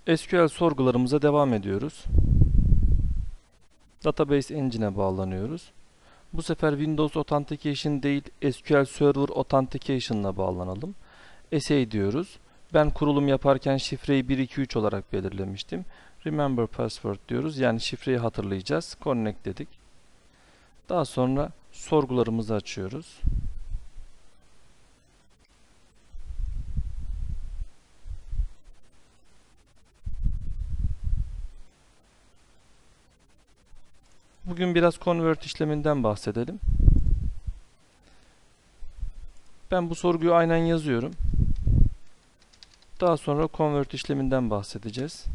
SQL sorgularımıza devam ediyoruz. Database Engine'e bağlanıyoruz. Bu sefer Windows Authentication değil, SQL Server Authentication ile bağlanalım. SA diyoruz. Ben kurulum yaparken şifreyi 123 olarak belirlemiştim. Remember password diyoruz. Yani şifreyi hatırlayacağız. Connect dedik. Daha sonra sorgularımızı açıyoruz. Bugün biraz convert işleminden bahsedelim. Ben bu sorguyu aynen yazıyorum. Daha sonra convert işleminden bahsedeceğiz.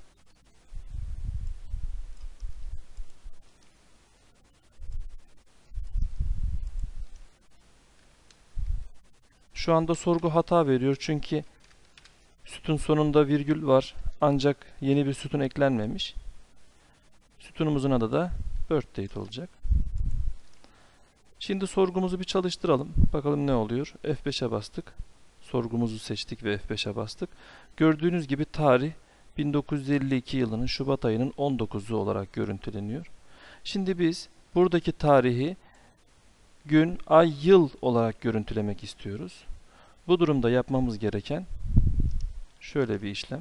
Şu anda sorgu hata veriyor çünkü sütun sonunda virgül var ancak yeni bir sütun eklenmemiş. Sütunumuzun adı da birthdate olacak. Şimdi sorgumuzu bir çalıştıralım. Bakalım ne oluyor. F5'e bastık. Sorgumuzu seçtik ve F5'e bastık. Gördüğünüz gibi tarih 1952 yılının Şubat ayının 19'u olarak görüntüleniyor. Şimdi biz buradaki tarihi gün, ay, yıl olarak görüntülemek istiyoruz. Bu durumda yapmamız gereken şöyle bir işlem.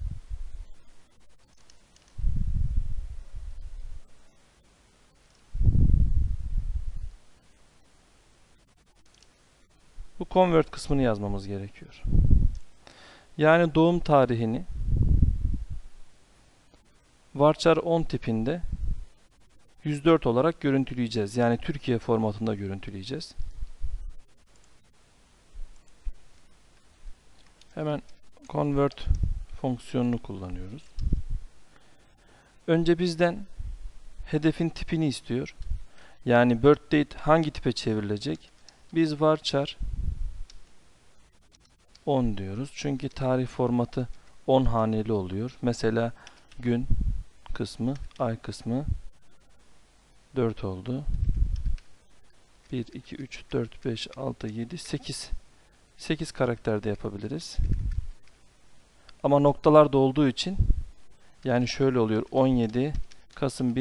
Bu convert kısmını yazmamız gerekiyor. Yani doğum tarihini varchar 10 tipinde 104 olarak görüntüleyeceğiz. Yani Türkiye formatında görüntüleyeceğiz. Hemen convert fonksiyonunu kullanıyoruz. Önce bizden hedefin tipini istiyor. Yani birthdate hangi tipe çevrilecek? Biz varchar 10 diyoruz. Çünkü tarih formatı 10 haneli oluyor. Mesela gün kısmı, ay kısmı 4 oldu. 1, 2, 3, 4, 5, 6, 7, 8. 8 karakterde yapabiliriz. Ama noktalar da olduğu için yani şöyle oluyor. 17 Kasım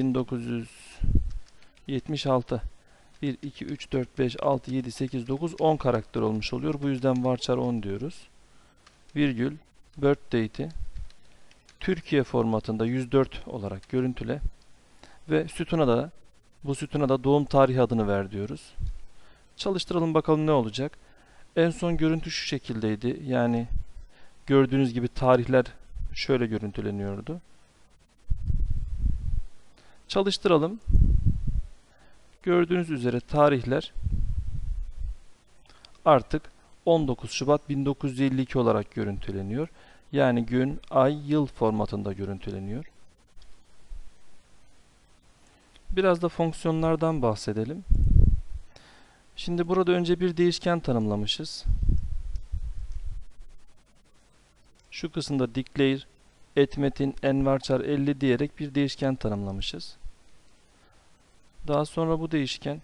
1976. 1, 2, 3, 4, 5, 6, 7, 8, 9, 10 karakter olmuş oluyor. Bu yüzden varchar 10 diyoruz. Virgül, birthdate'i Türkiye formatında 104 olarak görüntüle ve bu sütuna da doğum tarihi adını ver diyoruz. Çalıştıralım bakalım ne olacak. En son görüntü şu şekildeydi. Yani gördüğünüz gibi tarihler şöyle görüntüleniyordu. Çalıştıralım. Gördüğünüz üzere tarihler artık 19 Şubat 1952 olarak görüntüleniyor. Yani gün, ay, yıl formatında görüntüleniyor. Biraz da fonksiyonlardan bahsedelim. Şimdi burada önce bir değişken tanımlamışız. Şu kısımda declare etmetin envarchar 50 diyerek bir değişken tanımlamışız. Daha sonra bu değişken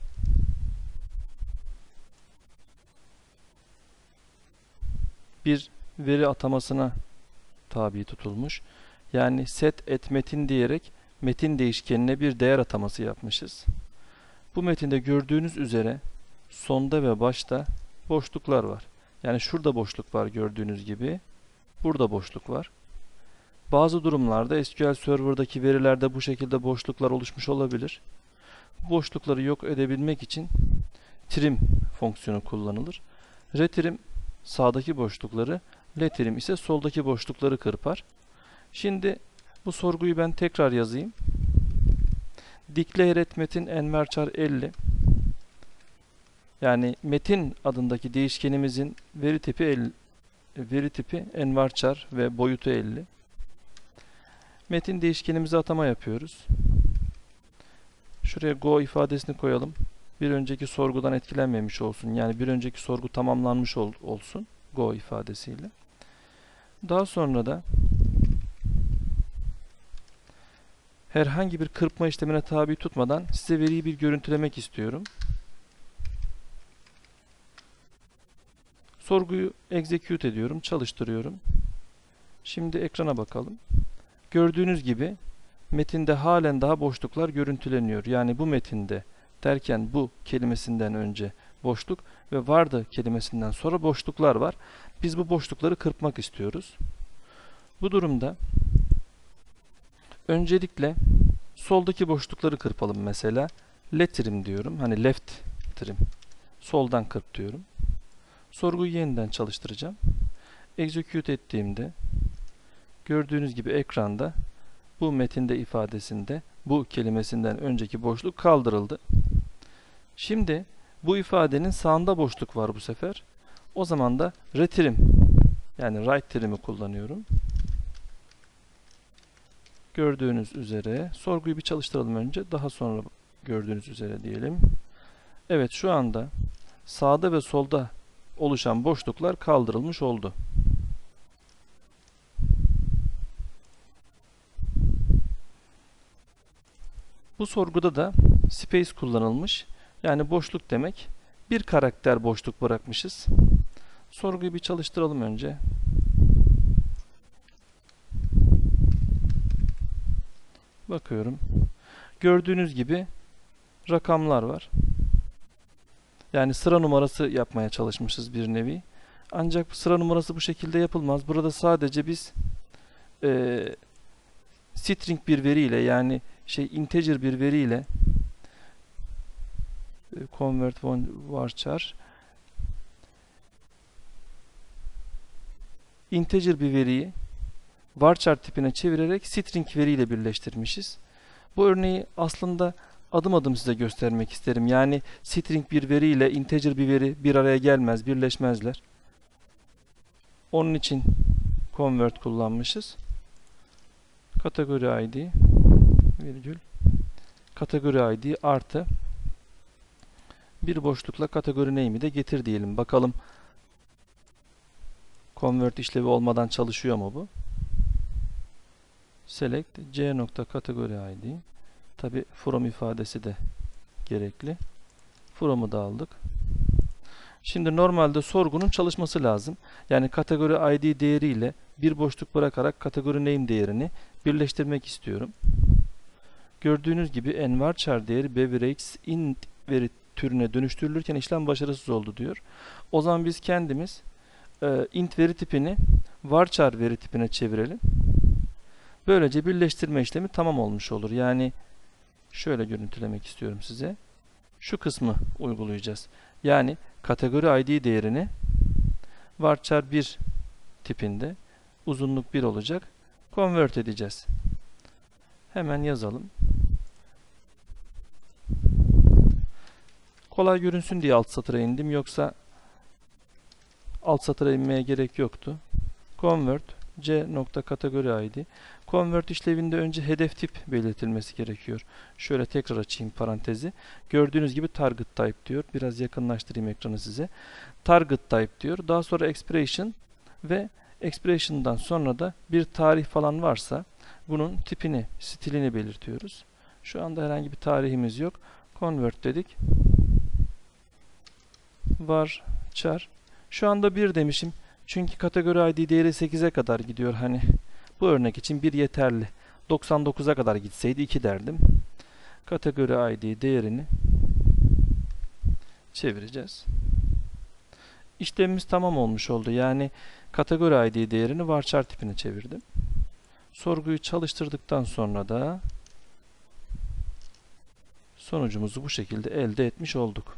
bir veri atamasına tabi tutulmuş. Yani set etmetin diyerek metin değişkenine bir değer ataması yapmışız. Bu metinde gördüğünüz üzere sonda ve başta boşluklar var. Yani şurada boşluk var gördüğünüz gibi. Burada boşluk var. Bazı durumlarda SQL Server'daki verilerde bu şekilde boşluklar oluşmuş olabilir. Bu boşlukları yok edebilmek için trim fonksiyonu kullanılır. Retrim sağdaki boşlukları, letrim ise soldaki boşlukları kırpar. Şimdi bu sorguyu ben tekrar yazayım. Declare et metin envarchar 50. Yani metin adındaki değişkenimizin veri tipi envarchar ve boyutu 50. Metin değişkenimize atama yapıyoruz. Şuraya go ifadesini koyalım. Bir önceki sorgudan etkilenmemiş olsun. Yani bir önceki sorgu tamamlanmış olsun go ifadesiyle. Daha sonra da herhangi bir kırpma işlemine tabi tutmadan size veriyi bir görüntülemek istiyorum. Sorguyu execute ediyorum, çalıştırıyorum. Şimdi ekrana bakalım. Gördüğünüz gibi metinde halen daha boşluklar görüntüleniyor. Yani bu metinde derken bu kelimesinden önce boşluk ve vardı kelimesinden sonra boşluklar var. Biz bu boşlukları kırpmak istiyoruz. Bu durumda öncelikle soldaki boşlukları kırpalım mesela. Letterim diyorum. Hani left trim. Soldan kırp diyorum. Sorguyu yeniden çalıştıracağım. Execute ettiğimde gördüğünüz gibi ekranda bu metinde ifadesinde bu kelimesinden önceki boşluk kaldırıldı. Şimdi bu ifadenin sağında boşluk var bu sefer. O zaman da retrim yani right trim'i kullanıyorum. Gördüğünüz üzere sorguyu bir çalıştıralım önce. Daha sonra gördüğünüz üzere diyelim. Evet, şu anda sağda ve solda oluşan boşluklar kaldırılmış oldu. Bu sorguda da space kullanılmış. Yani boşluk demek. Bir karakter boşluk bırakmışız. Sorguyu bir çalıştıralım önce. Bakıyorum. Gördüğünüz gibi rakamlar var. Yani sıra numarası yapmaya çalışmışız bir nevi. Ancak sıra numarası bu şekilde yapılmaz. Burada sadece biz string bir veriyle yani integer bir veriyle convert one varchar integer bir veriyi varchar tipine çevirerek string veriyle birleştirmişiz. Bu örneği aslında adım adım size göstermek isterim. Yani string bir veri ile integer bir veri bir araya gelmez, birleşmezler. Onun için convert kullanmışız. Kategori ID virgül kategori ID artı bir boşlukla kategori name'i de getir diyelim. Bakalım convert işlevi olmadan çalışıyor mu bu? Select c.category id. Tabi from ifadesi de gerekli. From'u da aldık. Şimdi normalde sorgunun çalışması lazım. Yani kategori id değeriyle bir boşluk bırakarak kategori name değerini birleştirmek istiyorum. Gördüğünüz gibi envarchar değeri beverage int veri türüne dönüştürülürken işlem başarısız oldu diyor. O zaman biz kendimiz int veri tipini varchar veri tipine çevirelim. Böylece birleştirme işlemi tamam olmuş olur. Yani şöyle görüntülemek istiyorum size. Şu kısmı uygulayacağız. Yani kategori id değerini varchar 1 tipinde uzunluk 1 olacak. Convert edeceğiz. Hemen yazalım. Kolay görünsün diye alt satıra indim. Yoksa alt satıra inmeye gerek yoktu. Convert c.category id. Convert işlevinde önce hedef tip belirtilmesi gerekiyor. Şöyle tekrar açayım parantezi. Gördüğünüz gibi target type diyor. Biraz yakınlaştırayım ekranı size. Target type diyor. Daha sonra expression ve expression'dan sonra da bir tarih falan varsa bunun tipini, stilini belirtiyoruz. Şu anda herhangi bir tarihimiz yok. Convert dedik. Varchar. Şu anda 1 demişim. Çünkü kategori id değeri 8'e kadar gidiyor. Hani bu örnek için 1 yeterli. 99'a kadar gitseydi 2 derdim. Kategori id değerini çevireceğiz. İşlemimiz tamam olmuş oldu. Yani kategori id değerini varchar tipine çevirdim. Sorguyu çalıştırdıktan sonra da sonucumuzu bu şekilde elde etmiş olduk.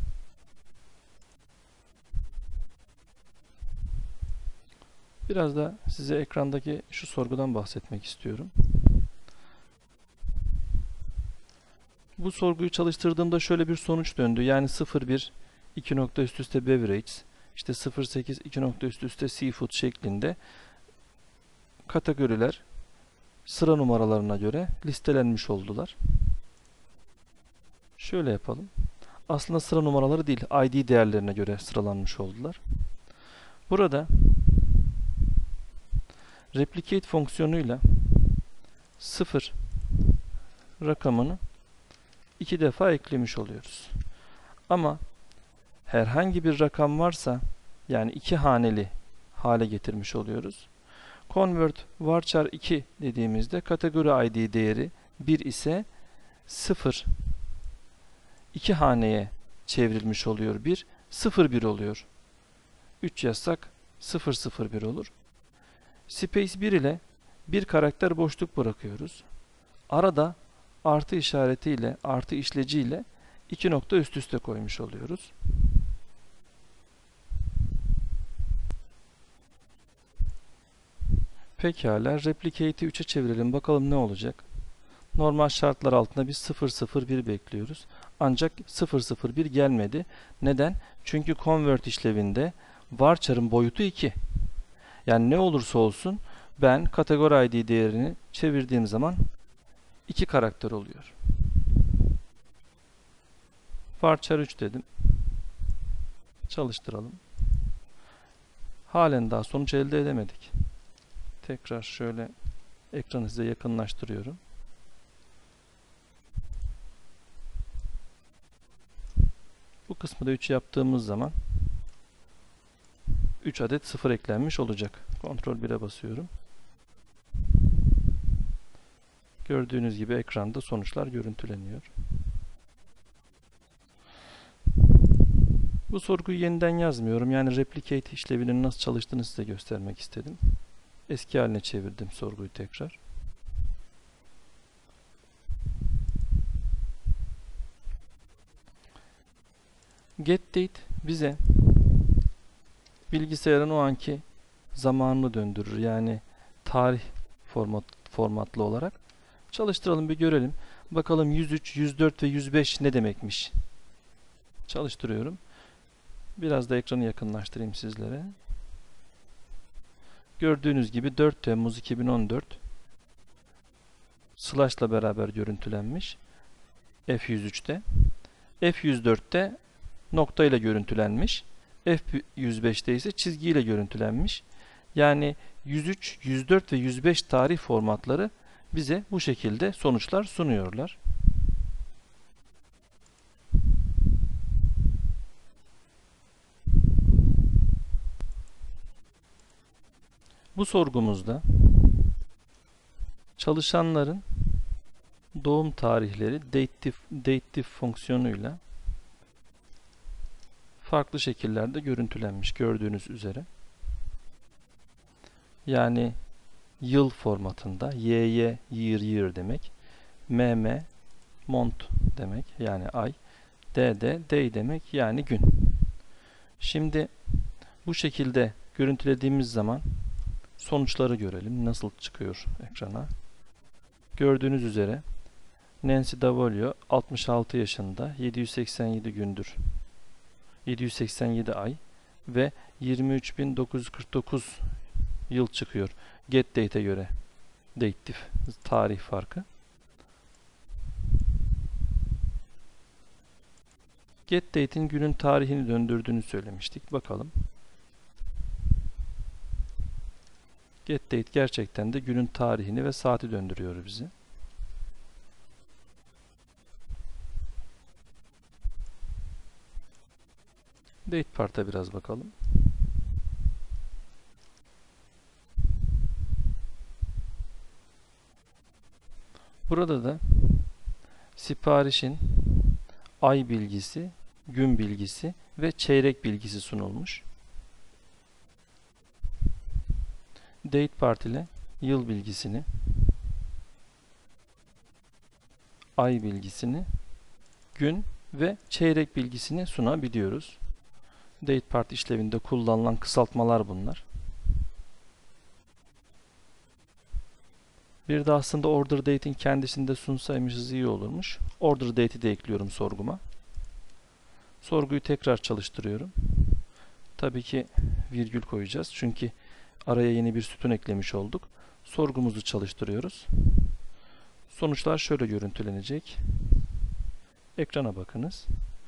Biraz da size ekrandaki şu sorgudan bahsetmek istiyorum. Bu sorguyu çalıştırdığımda şöyle bir sonuç döndü. Yani 01 2 nokta üst üste beverage, işte 08 2 nokta üst üste seafood şeklinde kategoriler sıra numaralarına göre listelenmiş oldular. Şöyle yapalım. Aslında sıra numaraları değil, ID değerlerine göre sıralanmış oldular. Burada replicate fonksiyonuyla 0 rakamını 2 defa eklemiş oluyoruz. Ama herhangi bir rakam varsa yani 2 haneli hale getirmiş oluyoruz. Convert varchar 2 dediğimizde kategori ID değeri 1 ise 0 2 haneye çevrilmiş oluyor. 1 0 1 oluyor. 3 yazsak 0 0 1 olur. Space 1 ile bir karakter boşluk bırakıyoruz. Arada artı işaretiyle, artı işleciyle 2 nokta üst üste koymuş oluyoruz. Pekala, Replicate'i 3'e çevirelim. Bakalım ne olacak? Normal şartlar altında biz 0 0 1 bekliyoruz. Ancak 0 0 1 gelmedi. Neden? Çünkü convert işlevinde varchar'ın boyutu 2. Yani ne olursa olsun ben kategori ID değerini çevirdiğim zaman 2 karakter oluyor. Varchar 3 dedim. Çalıştıralım. Halen daha sonuç elde edemedik. Tekrar şöyle ekranı size yakınlaştırıyorum. Bu kısmı da 3 yaptığımız zaman 3 adet 0 eklenmiş olacak. Ctrl 1'e basıyorum. Gördüğünüz gibi ekranda sonuçlar görüntüleniyor. Bu sorguyu yeniden yazmıyorum. Yani replicate işlevinin nasıl çalıştığını size göstermek istedim. Eski haline çevirdim sorguyu tekrar. GetDate bize bilgisayarın o anki zamanını döndürür. Yani tarih formatlı olarak. Çalıştıralım, bir görelim. Bakalım 103, 104 ve 105 ne demekmiş. Çalıştırıyorum. Biraz da ekranı yakınlaştırayım sizlere. Gördüğünüz gibi 4 Temmuz 2014 slash'la beraber görüntülenmiş. F103'te. F104'te nokta ile görüntülenmiş. F105'te ise çizgiyle görüntülenmiş. Yani 103, 104 ve 105 tarih formatları bize bu şekilde sonuçlar sunuyorlar. Bu sorgumuzda çalışanların doğum tarihleri dateDiff fonksiyonuyla farklı şekillerde görüntülenmiş gördüğünüz üzere. Yani yıl formatında YY year demek, MM month demek yani ay, DD day demek yani gün. Şimdi bu şekilde görüntülediğimiz zaman sonuçları görelim. Nasıl çıkıyor ekrana? Gördüğünüz üzere Nancy Davolio 66 yaşında, 787 gündür, 787 ay ve 23.949 yıl çıkıyor. GetDate'e göre dateDiff tarih farkı. GetDate'in günün tarihini döndürdüğünü söylemiştik. Bakalım. GetDate gerçekten de günün tarihini ve saati döndürüyor bizi. DatePart'a biraz bakalım. Burada da siparişin ay bilgisi, gün bilgisi ve çeyrek bilgisi sunulmuş. DatePart ile yıl bilgisini, ay bilgisini, gün ve çeyrek bilgisini sunabiliyoruz. DatePart işlevinde kullanılan kısaltmalar bunlar. Bir de aslında OrderDate'in kendisinde sunsaymışız iyi olurmuş. OrderDate'i de ekliyorum sorguma. Sorguyu tekrar çalıştırıyorum. Tabii ki virgül koyacağız. Çünkü araya yeni bir sütun eklemiş olduk. Sorgumuzu çalıştırıyoruz. Sonuçlar şöyle görüntülenecek. Ekrana bakınız.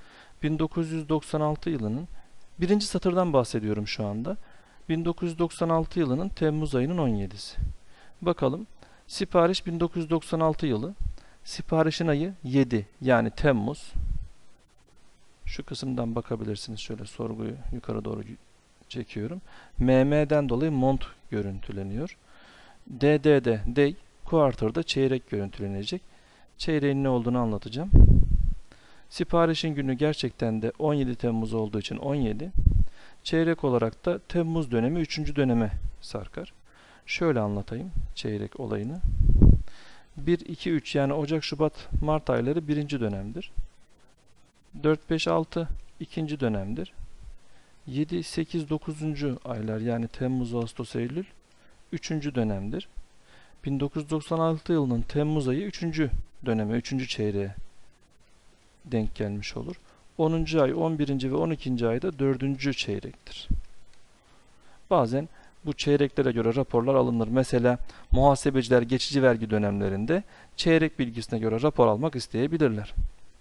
1996 yılının birinci satırdan bahsediyorum şu anda. 1996 yılının Temmuz ayının 17'si. Bakalım. Sipariş 1996 yılı. Siparişin ayı 7 yani Temmuz. Şu kısımdan bakabilirsiniz. Şöyle sorguyu yukarı doğru çekiyorum. MM'den dolayı month görüntüleniyor. DD'de day, quarter'da çeyrek görüntülenecek. Çeyreğin ne olduğunu anlatacağım. Siparişin günü gerçekten de 17 Temmuz olduğu için 17. Çeyrek olarak da Temmuz dönemi 3. döneme sarkar. Şöyle anlatayım çeyrek olayını. 1, 2, 3 yani Ocak, Şubat, Mart ayları 1. dönemdir. 4, 5, 6 2. dönemdir. 7, 8, 9. aylar yani Temmuz, Ağustos, Eylül 3. dönemdir. 1996 yılının Temmuz ayı 3. döneme, 3. çeyreğe denk gelmiş olur. 10. ay, 11. ve 12. ayda 4. çeyrektir. Bazen bu çeyreklere göre raporlar alınır. Mesela muhasebeciler geçici vergi dönemlerinde çeyrek bilgisine göre rapor almak isteyebilirler.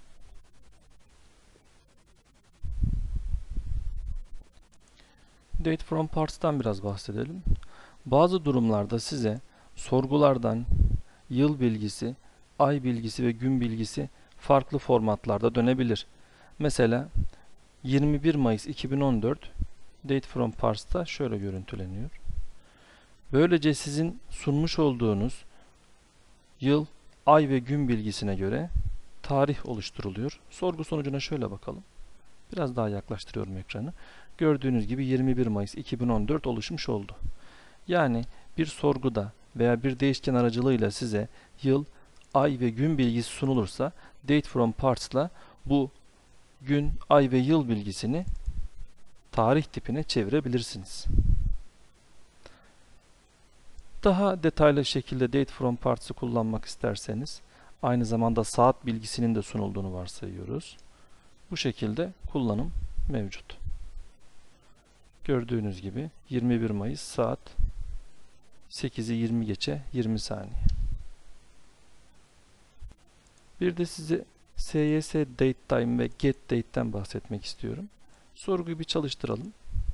Date from parts'tan biraz bahsedelim. Bazı durumlarda size sorgulardan yıl bilgisi, ay bilgisi ve gün bilgisi farklı formatlarda dönebilir. Mesela 21 Mayıs 2014 Date from Parts'ta şöyle görüntüleniyor. Böylece sizin sunmuş olduğunuz yıl, ay ve gün bilgisine göre tarih oluşturuluyor. Sorgu sonucuna şöyle bakalım. Biraz daha yaklaştırıyorum ekranı. Gördüğünüz gibi 21 Mayıs 2014 oluşmuş oldu. Yani bir sorguda veya bir değişken aracılığıyla size yıl, ay ve gün bilgisi sunulursa Date from Parts'la bu gün, ay ve yıl bilgisini tarih tipine çevirebilirsiniz. Daha detaylı şekilde Date from Parts'ı kullanmak isterseniz aynı zamanda saat bilgisinin de sunulduğunu varsayıyoruz. Bu şekilde kullanım mevcut. Gördüğünüz gibi 21 Mayıs saat 8'i 20 geçe 20 saniye. Bir de size SYS DateTime ve GetDate'ten bahsetmek istiyorum. Sorguyu bir çalıştıralım.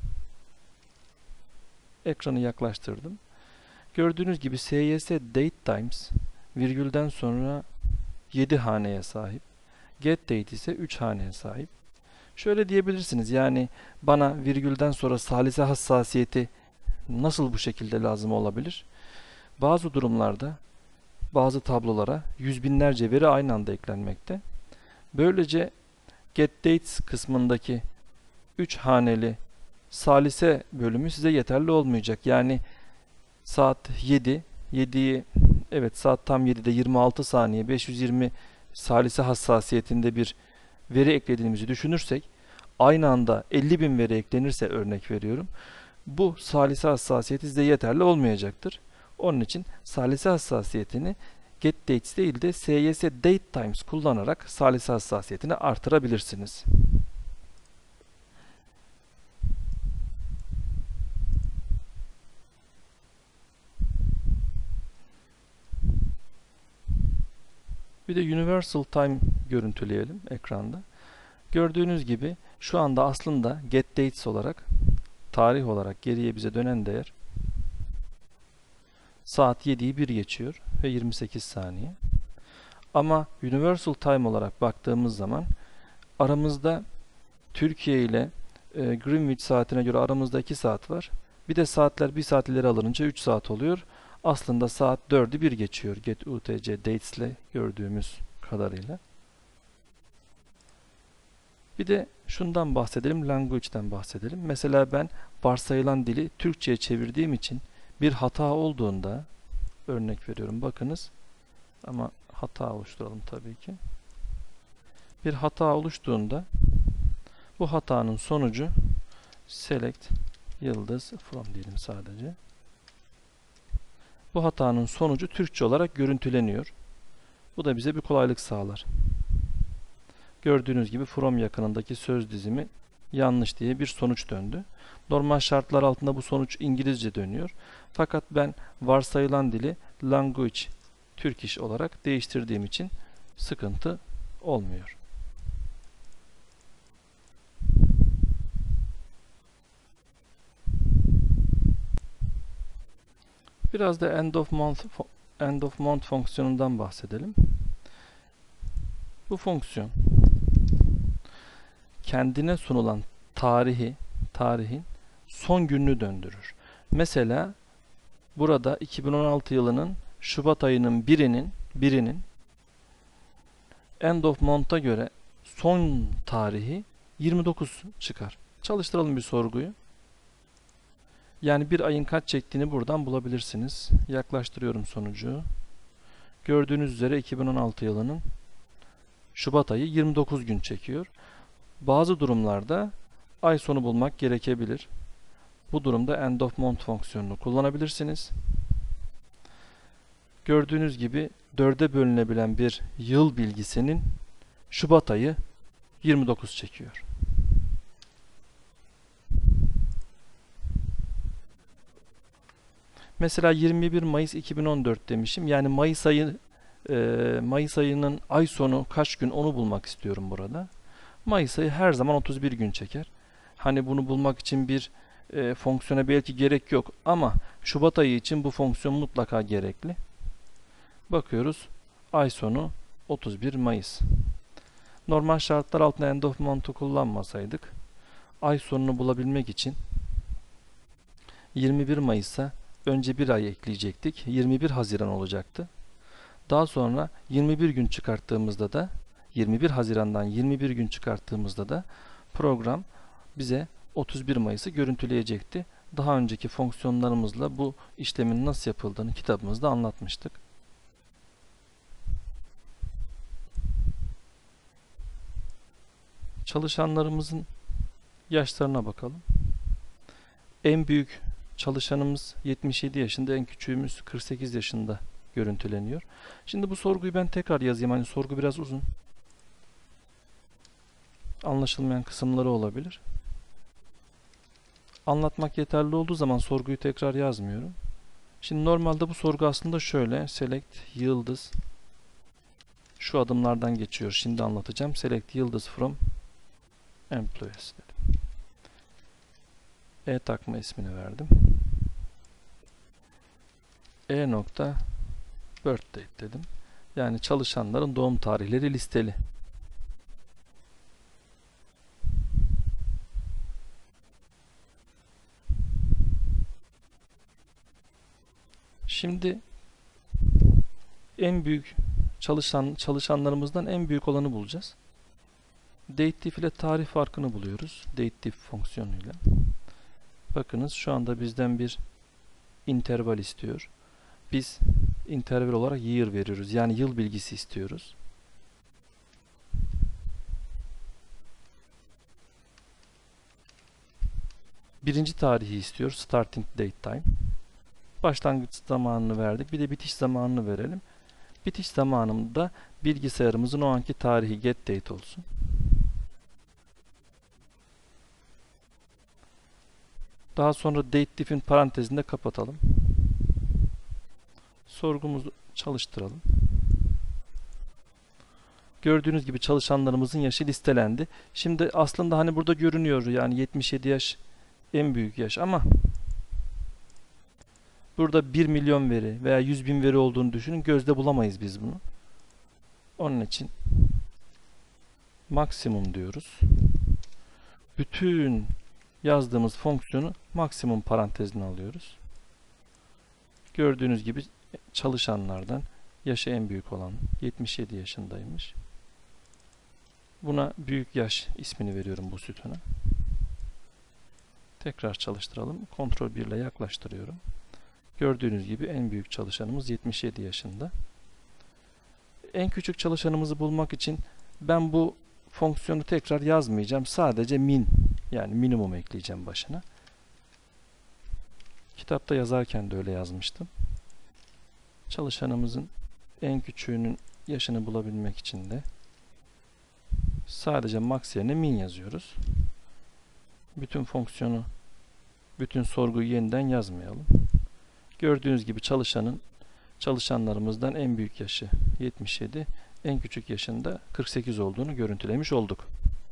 Ekranı yaklaştırdım. Gördüğünüz gibi SYS DateTimes virgülden sonra 7 haneye sahip. GetDate ise 3 haneye sahip. Şöyle diyebilirsiniz, yani bana virgülden sonra salise hassasiyeti nasıl bu şekilde lazım olabilir? Bazı durumlarda bazı tablolara yüz binlerce veri aynı anda eklenmekte. Böylece GetDates kısmındaki 3 haneli salise bölümü size yeterli olmayacak. Yani saat 7'yi evet saat tam 7'de 26 saniye 520 salise hassasiyetinde bir veri eklediğimizi düşünürsek aynı anda 50.000 veri eklenirse örnek veriyorum. Bu salise hassasiyeti size yeterli olmayacaktır. Onun için salise hassasiyetini GetDates değil de SYS DateTimes kullanarak salise hassasiyetini artırabilirsiniz. Bir de Universal Time görüntüleyelim ekranda. Gördüğünüz gibi şu anda aslında GetDates olarak tarih olarak geriye bize dönen değer saat 7'yi 1 geçiyor ve 28 saniye. Ama Universal Time olarak baktığımız zaman aramızda Türkiye ile Greenwich saatine göre aramızda 2 saat var. Bir de saatler 1 saat ileri alınınca 3 saat oluyor. Aslında saat 4'ü 1 geçiyor Get UTC Dates ile gördüğümüz kadarıyla. Bir de şundan bahsedelim, language'den bahsedelim. Mesela ben varsayılan dili Türkçe'ye çevirdiğim için bir hata olduğunda, örnek veriyorum bakınız, ama hata oluşturalım tabii ki. Bir hata oluştuğunda bu hatanın sonucu select yıldız from diyelim sadece. Bu hatanın sonucu Türkçe olarak görüntüleniyor. Bu da bize bir kolaylık sağlar. Gördüğünüz gibi from yakınındaki söz dizimi yanlış diye bir sonuç döndü. Normal şartlar altında bu sonuç İngilizce dönüyor. Fakat ben varsayılan dili language Turkish olarak değiştirdiğim için sıkıntı olmuyor. Biraz da end of month fonksiyonundan bahsedelim. Bu fonksiyon kendine sunulan tarihin son gününü döndürür. Mesela burada 2016 yılının Şubat ayının birinin end of month'a göre son tarihi 29 çıkar. Çalıştıralım bir sorguyu. Yani bir ayın kaç çektiğini buradan bulabilirsiniz. Yaklaştırıyorum sonucu. Gördüğünüz üzere 2016 yılının Şubat ayı 29 gün çekiyor. Bazı durumlarda ay sonu bulmak gerekebilir. Bu durumda end of month fonksiyonunu kullanabilirsiniz. Gördüğünüz gibi 4'e bölünebilen bir yıl bilgisinin Şubat ayı 29 çekiyor. Mesela 21 Mayıs 2014 demişim. Yani Mayıs ayının ay sonu kaç gün onu bulmak istiyorum burada. Mayıs ayı her zaman 31 gün çeker. Hani bunu bulmak için bir fonksiyona belki gerek yok ama Şubat ayı için bu fonksiyon mutlaka gerekli. Bakıyoruz. Ay sonu 31 Mayıs. Normal şartlar altında end of month'u kullanmasaydık ay sonunu bulabilmek için 21 Mayıs'a önce bir ay ekleyecektik. 21 Haziran olacaktı. Daha sonra 21 gün çıkarttığımızda da 21 Haziran'dan 21 gün çıkarttığımızda da program bize 31 Mayıs'ı görüntüleyecekti. Daha önceki fonksiyonlarımızla bu işlemin nasıl yapıldığını kitabımızda anlatmıştık. Çalışanlarımızın yaşlarına bakalım. En büyük çalışanımız 77 yaşında, en küçüğümüz 48 yaşında görüntüleniyor. Şimdi bu sorguyu ben tekrar yazayım. Hani sorgu biraz uzun. Anlaşılmayan kısımları olabilir. Anlatmak yeterli olduğu zaman sorguyu tekrar yazmıyorum. Şimdi normalde bu sorgu aslında şöyle. Select yıldız. Şu adımlardan geçiyor. Şimdi anlatacağım. Select yıldız from employees dedim. E-takma ismini verdim. E-nokta birth date dedim. Yani çalışanların doğum tarihleri listeli. Şimdi en büyük çalışanlarımızdan en büyük olanı bulacağız. Dateif ile tarih farkını buluyoruz. Dateif fonksiyonuyla. Bakınız şu anda bizden bir interval istiyor. Biz interval olarak year veriyoruz. Yani yıl bilgisi istiyoruz. Birinci tarihi istiyor. Starting date time. Başlangıç zamanını verdik. Bir de bitiş zamanını verelim. Bitiş zamanında bilgisayarımızın o anki tarihi get date olsun. Daha sonra dateif'in parantezinde kapatalım. Sorgumuzu çalıştıralım. Gördüğünüz gibi çalışanlarımızın yaşı listelendi. Şimdi aslında hani burada görünüyor yani 77 yaş en büyük yaş ama burada 1 milyon veri veya 100 bin veri olduğunu düşünün. Gözde bulamayız biz bunu. Onun için maksimum diyoruz. Bütün yazdığımız fonksiyonu maksimum parantezine alıyoruz. Gördüğünüz gibi çalışanlardan yaşı en büyük olan 77 yaşındaymış. Buna büyük yaş ismini veriyorum bu sütuna. Tekrar çalıştıralım. Ctrl 1 ile yaklaştırıyorum. Gördüğünüz gibi en büyük çalışanımız 77 yaşında. En küçük çalışanımızı bulmak için ben bu fonksiyonu tekrar yazmayacağım. Sadece min yani minimum ekleyeceğim başına. Kitapta yazarken de öyle yazmıştım. Çalışanımızın en küçüğünün yaşını bulabilmek için de sadece max yerine min yazıyoruz. Bütün sorguyu yeniden yazmayalım. Gördüğünüz gibi çalışanlarımızdan en büyük yaşı 77, en küçük yaşında 48 olduğunu görüntülemiş olduk.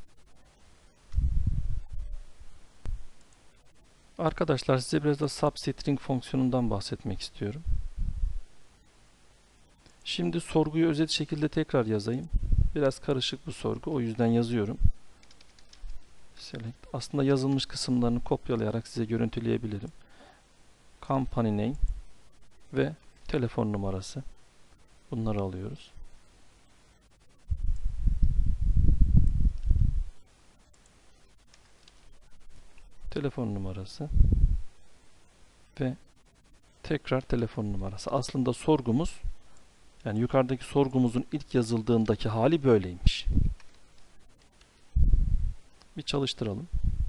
Arkadaşlar size biraz da substring fonksiyonundan bahsetmek istiyorum. Şimdi sorguyu özet şekilde tekrar yazayım. Biraz karışık bu sorgu, o yüzden yazıyorum. Select. Aslında yazılmış kısımlarını kopyalayarak size görüntüleyebilirim. Company name ve telefon numarası. Bunları alıyoruz. Telefon numarası ve tekrar telefon numarası. Aslında sorgumuz, yani yukarıdaki sorgumuzun ilk yazıldığındaki hali böyleymiş. Bir çalıştıralım.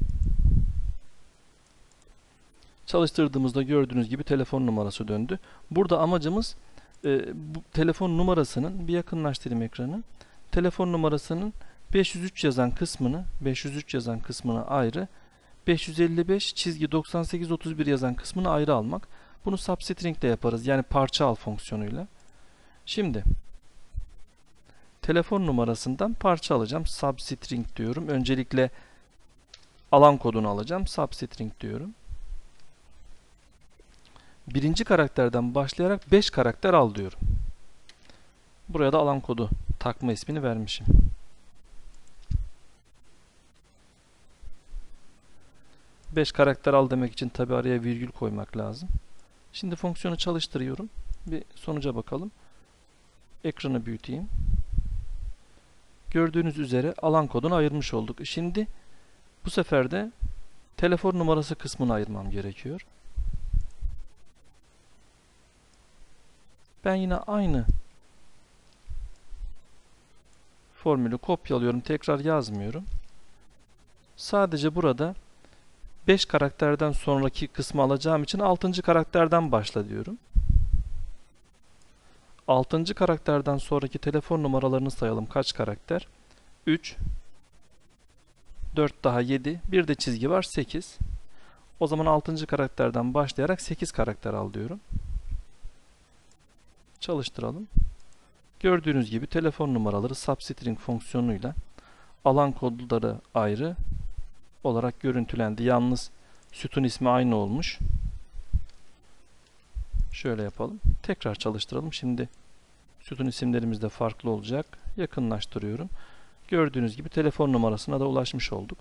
Çalıştırdığımızda gördüğünüz gibi telefon numarası döndü. Burada amacımız bu telefon numarasının, bir yakınlaştırayım ekranı. Telefon numarasının 503 yazan kısmını ayrı, 555 çizgi 9831 yazan kısmını ayrı almak. Bunu substring ile yaparız. Yani parça al fonksiyonuyla. Şimdi telefon numarasından parça alacağım. Substring diyorum. Öncelikle alan kodunu alacağım. Substring diyorum. Birinci karakterden başlayarak 5 karakter al diyorum. Buraya da alan kodu takma ismini vermişim. Beş karakter al demek için tabi araya virgül koymak lazım. Şimdi fonksiyonu çalıştırıyorum. Bir sonuca bakalım. Ekranı büyüteyim. Gördüğünüz üzere alan kodunu ayırmış olduk. Şimdi bu sefer de telefon numarası kısmını ayırmam gerekiyor. Ben yine aynı formülü kopyalıyorum. Tekrar yazmıyorum. Sadece burada 5 karakterden sonraki kısmı alacağım için 6. karakterden başla diyorum. 6. karakterden sonraki telefon numaralarını sayalım. Kaç karakter? 3, 4 daha 7, bir de çizgi var 8. O zaman 6. karakterden başlayarak 8 karakter al diyorum. Çalıştıralım. Gördüğünüz gibi telefon numaraları substring fonksiyonuyla alan kodları ayrı olarak görüntülendi. Yalnız sütun ismi aynı olmuş. Şöyle yapalım. Tekrar çalıştıralım. Şimdi sütun isimlerimiz de farklı olacak. Yakınlaştırıyorum. Gördüğünüz gibi telefon numarasına da ulaşmış olduk.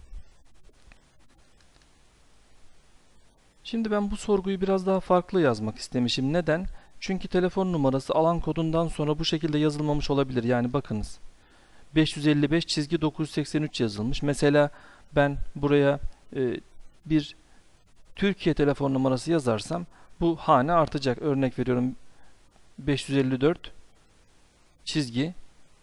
Şimdi ben bu sorguyu biraz daha farklı yazmak istemişim. Neden? Çünkü telefon numarası alan kodundan sonra bu şekilde yazılmamış olabilir. Yani bakınız. 555 çizgi 983 yazılmış. Mesela ben buraya bir Türkiye telefon numarası yazarsam bu hane artacak. Örnek veriyorum, 554 çizgi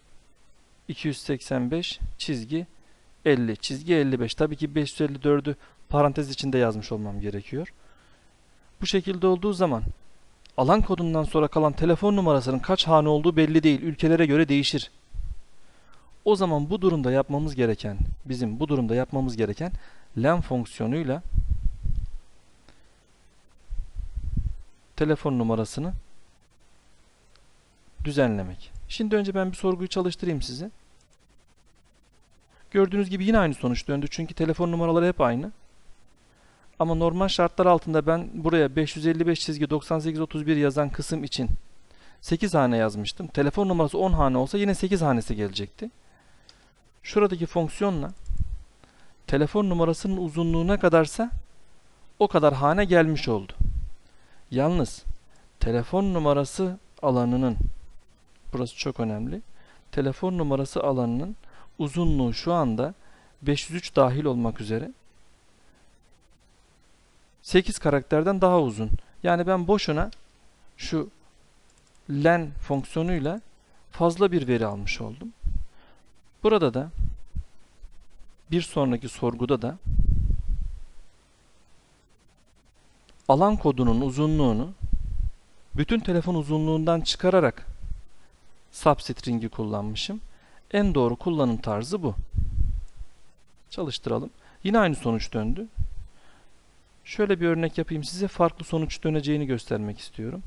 285 çizgi 50 çizgi 55. Tabii ki 554'ü parantez içinde yazmış olmam gerekiyor. Bu şekilde olduğu zaman alan kodundan sonra kalan telefon numarasının kaç hane olduğu belli değil. Ülkelere göre değişir. O zaman bu durumda yapmamız gereken, bizim bu durumda yapmamız gereken len fonksiyonuyla telefon numarasını düzenlemek. Şimdi önce ben bir sorguyu çalıştırayım size. Gördüğünüz gibi yine aynı sonuç döndü. Çünkü telefon numaraları hep aynı. Ama normal şartlar altında ben buraya 555 çizgi 9831 yazan kısım için 8 hane yazmıştım. Telefon numarası 10 hane olsa yine 8 hanesi gelecekti. Şuradaki fonksiyonla telefon numarasının uzunluğu ne kadarsa o kadar hane gelmiş oldu. Yalnız telefon numarası alanının, burası çok önemli, telefon numarası alanının uzunluğu şu anda 503 dahil olmak üzere 8 karakterden daha uzun. Yani ben boşuna şu len fonksiyonuyla fazla bir veri almış oldum. Burada da bir sonraki sorguda da alan kodunun uzunluğunu bütün telefon uzunluğundan çıkararak substring'i kullanmışım. En doğru kullanım tarzı bu. Çalıştıralım. Yine aynı sonuç döndü. Şöyle bir örnek yapayım size. Farklı sonuç döneceğini göstermek istiyorum.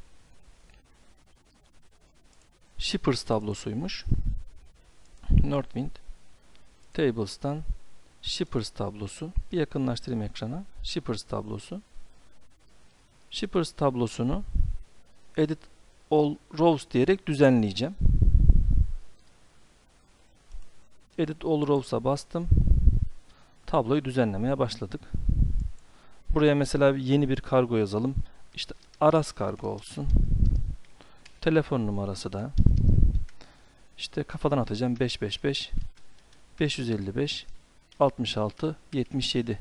Shippers tablosuymuş. Northwind Tables'tan Shippers tablosu. Bir yakınlaştırayım ekrana. Shippers tablosu. Shippers tablosunu Edit All Rows diyerek düzenleyeceğim. Edit All Rows'a bastım. tabloyu düzenlemeye başladık. Buraya mesela yeni bir kargo yazalım. İşte Aras kargo olsun. Telefon numarası da işte kafadan atacağım 555 555 66 77.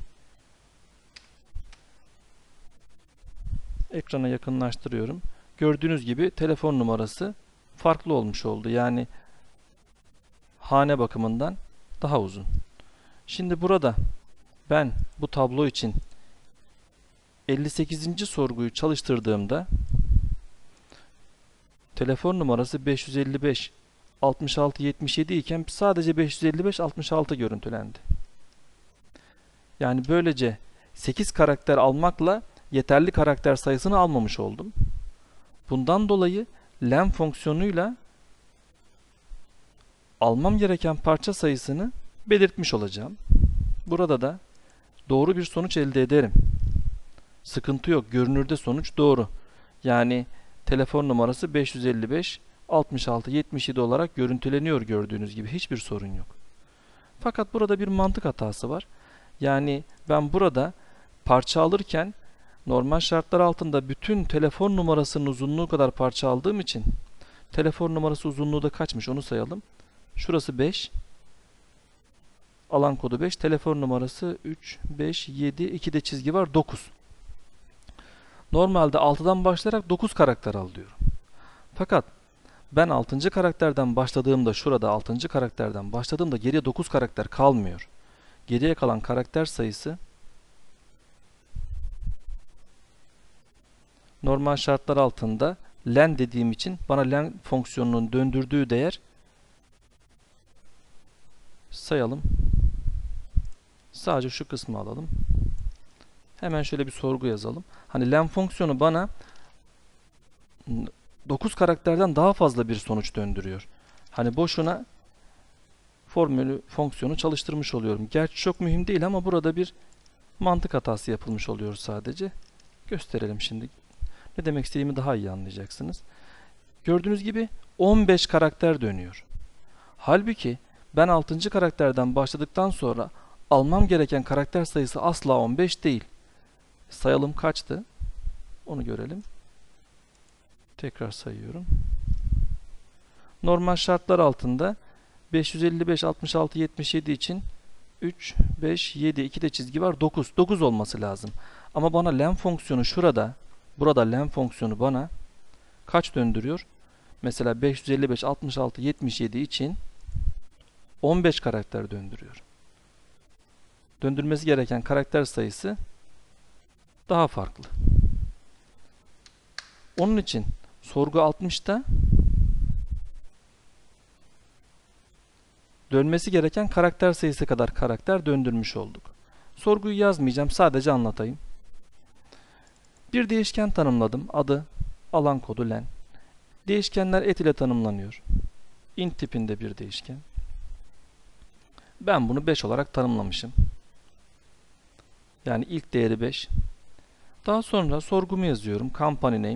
Ekrana yakınlaştırıyorum. Gördüğünüz gibi telefon numarası farklı olmuş oldu. Yani hane bakımından daha uzun. Şimdi burada ben bu tablo için 58. sorguyu çalıştırdığımda telefon numarası 555 66 77 iken sadece 555 66 görüntülendi. Yani böylece 8 karakter almakla yeterli karakter sayısını almamış oldum. Bundan dolayı len fonksiyonuyla almam gereken parça sayısını belirtmiş olacağım. Burada da doğru bir sonuç elde ederim. Sıkıntı yok. Görünürde sonuç doğru. Yani telefon numarası 555 66 77 olarak görüntüleniyor gördüğünüz gibi. Hiçbir sorun yok. Fakat burada bir mantık hatası var. Yani ben burada parça alırken normal şartlar altında bütün telefon numarasının uzunluğu kadar parça aldığım için telefon numarası uzunluğu da kaçmış onu sayalım. Şurası 5. Alan kodu 5. Telefon numarası 3, 5, 7. 2'de çizgi var 9. Normalde 6'dan başlayarak 9 karakter al diyorum. Fakat ben 6. karakterden başladığımda şurada 6. karakterden başladığımda geriye 9 karakter kalmıyor. Geriye kalan karakter sayısı normal şartlar altında len dediğim için bana len fonksiyonunun döndürdüğü değer sayalım. Sadece şu kısmı alalım. Hemen şöyle bir sorgu yazalım. Hani len fonksiyonu bana 9 karakterden daha fazla bir sonuç döndürüyor. Hani boşuna formülü fonksiyonu çalıştırmış oluyorum. Gerçi çok mühim değil ama burada bir mantık hatası yapılmış oluyor sadece. Gösterelim şimdi. Ne demek istediğimi daha iyi anlayacaksınız. Gördüğünüz gibi 15 karakter dönüyor. Halbuki ben 6. karakterden başladıktan sonra almam gereken karakter sayısı asla 15 değil. Sayalım kaçtı? Onu görelim. Tekrar sayıyorum. Normal şartlar altında 555, 66, 77 için 3, 5, 7, 2'de çizgi var. 9. 9 olması lazım. Ama bana len fonksiyonu burada len fonksiyonu bana kaç döndürüyor? Mesela 555, 66, 77 için 15 karakter döndürüyor. Döndürmesi gereken karakter sayısı daha farklı. Onun için sorgu 60'ta dönmesi gereken karakter sayısı kadar karakter döndürmüş olduk. Sorguyu yazmayacağım, sadece anlatayım. Bir değişken tanımladım. Adı, alan kodu len. Değişkenler et ile tanımlanıyor. Int tipinde bir değişken. Ben bunu 5 olarak tanımlamışım. Yani ilk değeri 5. Daha sonra sorgumu yazıyorum. Company name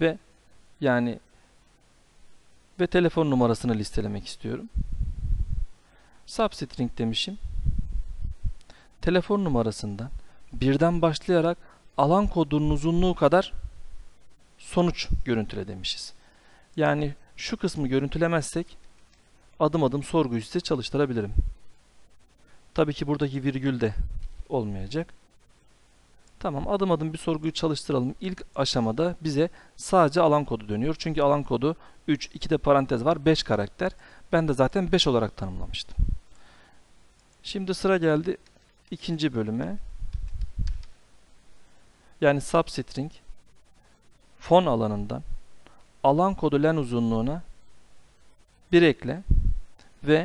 ve telefon numarasını listelemek istiyorum. Substring demişim. Telefon numarasından birden başlayarak alan kodunun uzunluğu kadar sonuç görüntüle demişiz. Yani şu kısmı görüntülemezsek adım adım sorguyu size çalıştırabilirim. Tabii ki buradaki virgül de olmayacak. Tamam, adım adım bir sorguyu çalıştıralım. İlk aşamada bize sadece alan kodu dönüyor. Çünkü alan kodu 3, 2'de parantez var, 5 karakter. Ben de zaten 5 olarak tanımlamıştım. Şimdi sıra geldi ikinci bölüme. Yani substring fon alanından alan kodu len uzunluğuna bir ekle ve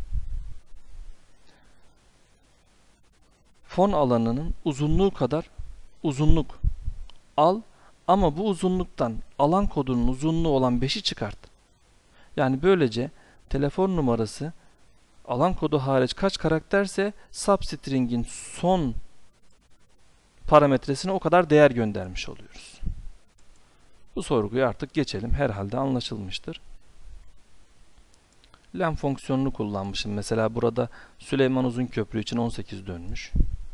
fon alanının uzunluğu kadar uzunluk al ama bu uzunluktan alan kodunun uzunluğu olan 5'i çıkart. Yani böylece telefon numarası alan kodu hariç kaç karakterse substring'in son parametresine o kadar değer göndermiş oluyoruz. Bu sorguyu artık geçelim. Herhalde anlaşılmıştır. Len fonksiyonunu kullanmışım. Mesela burada Süleyman Uzunköprü için 18 dönmüş.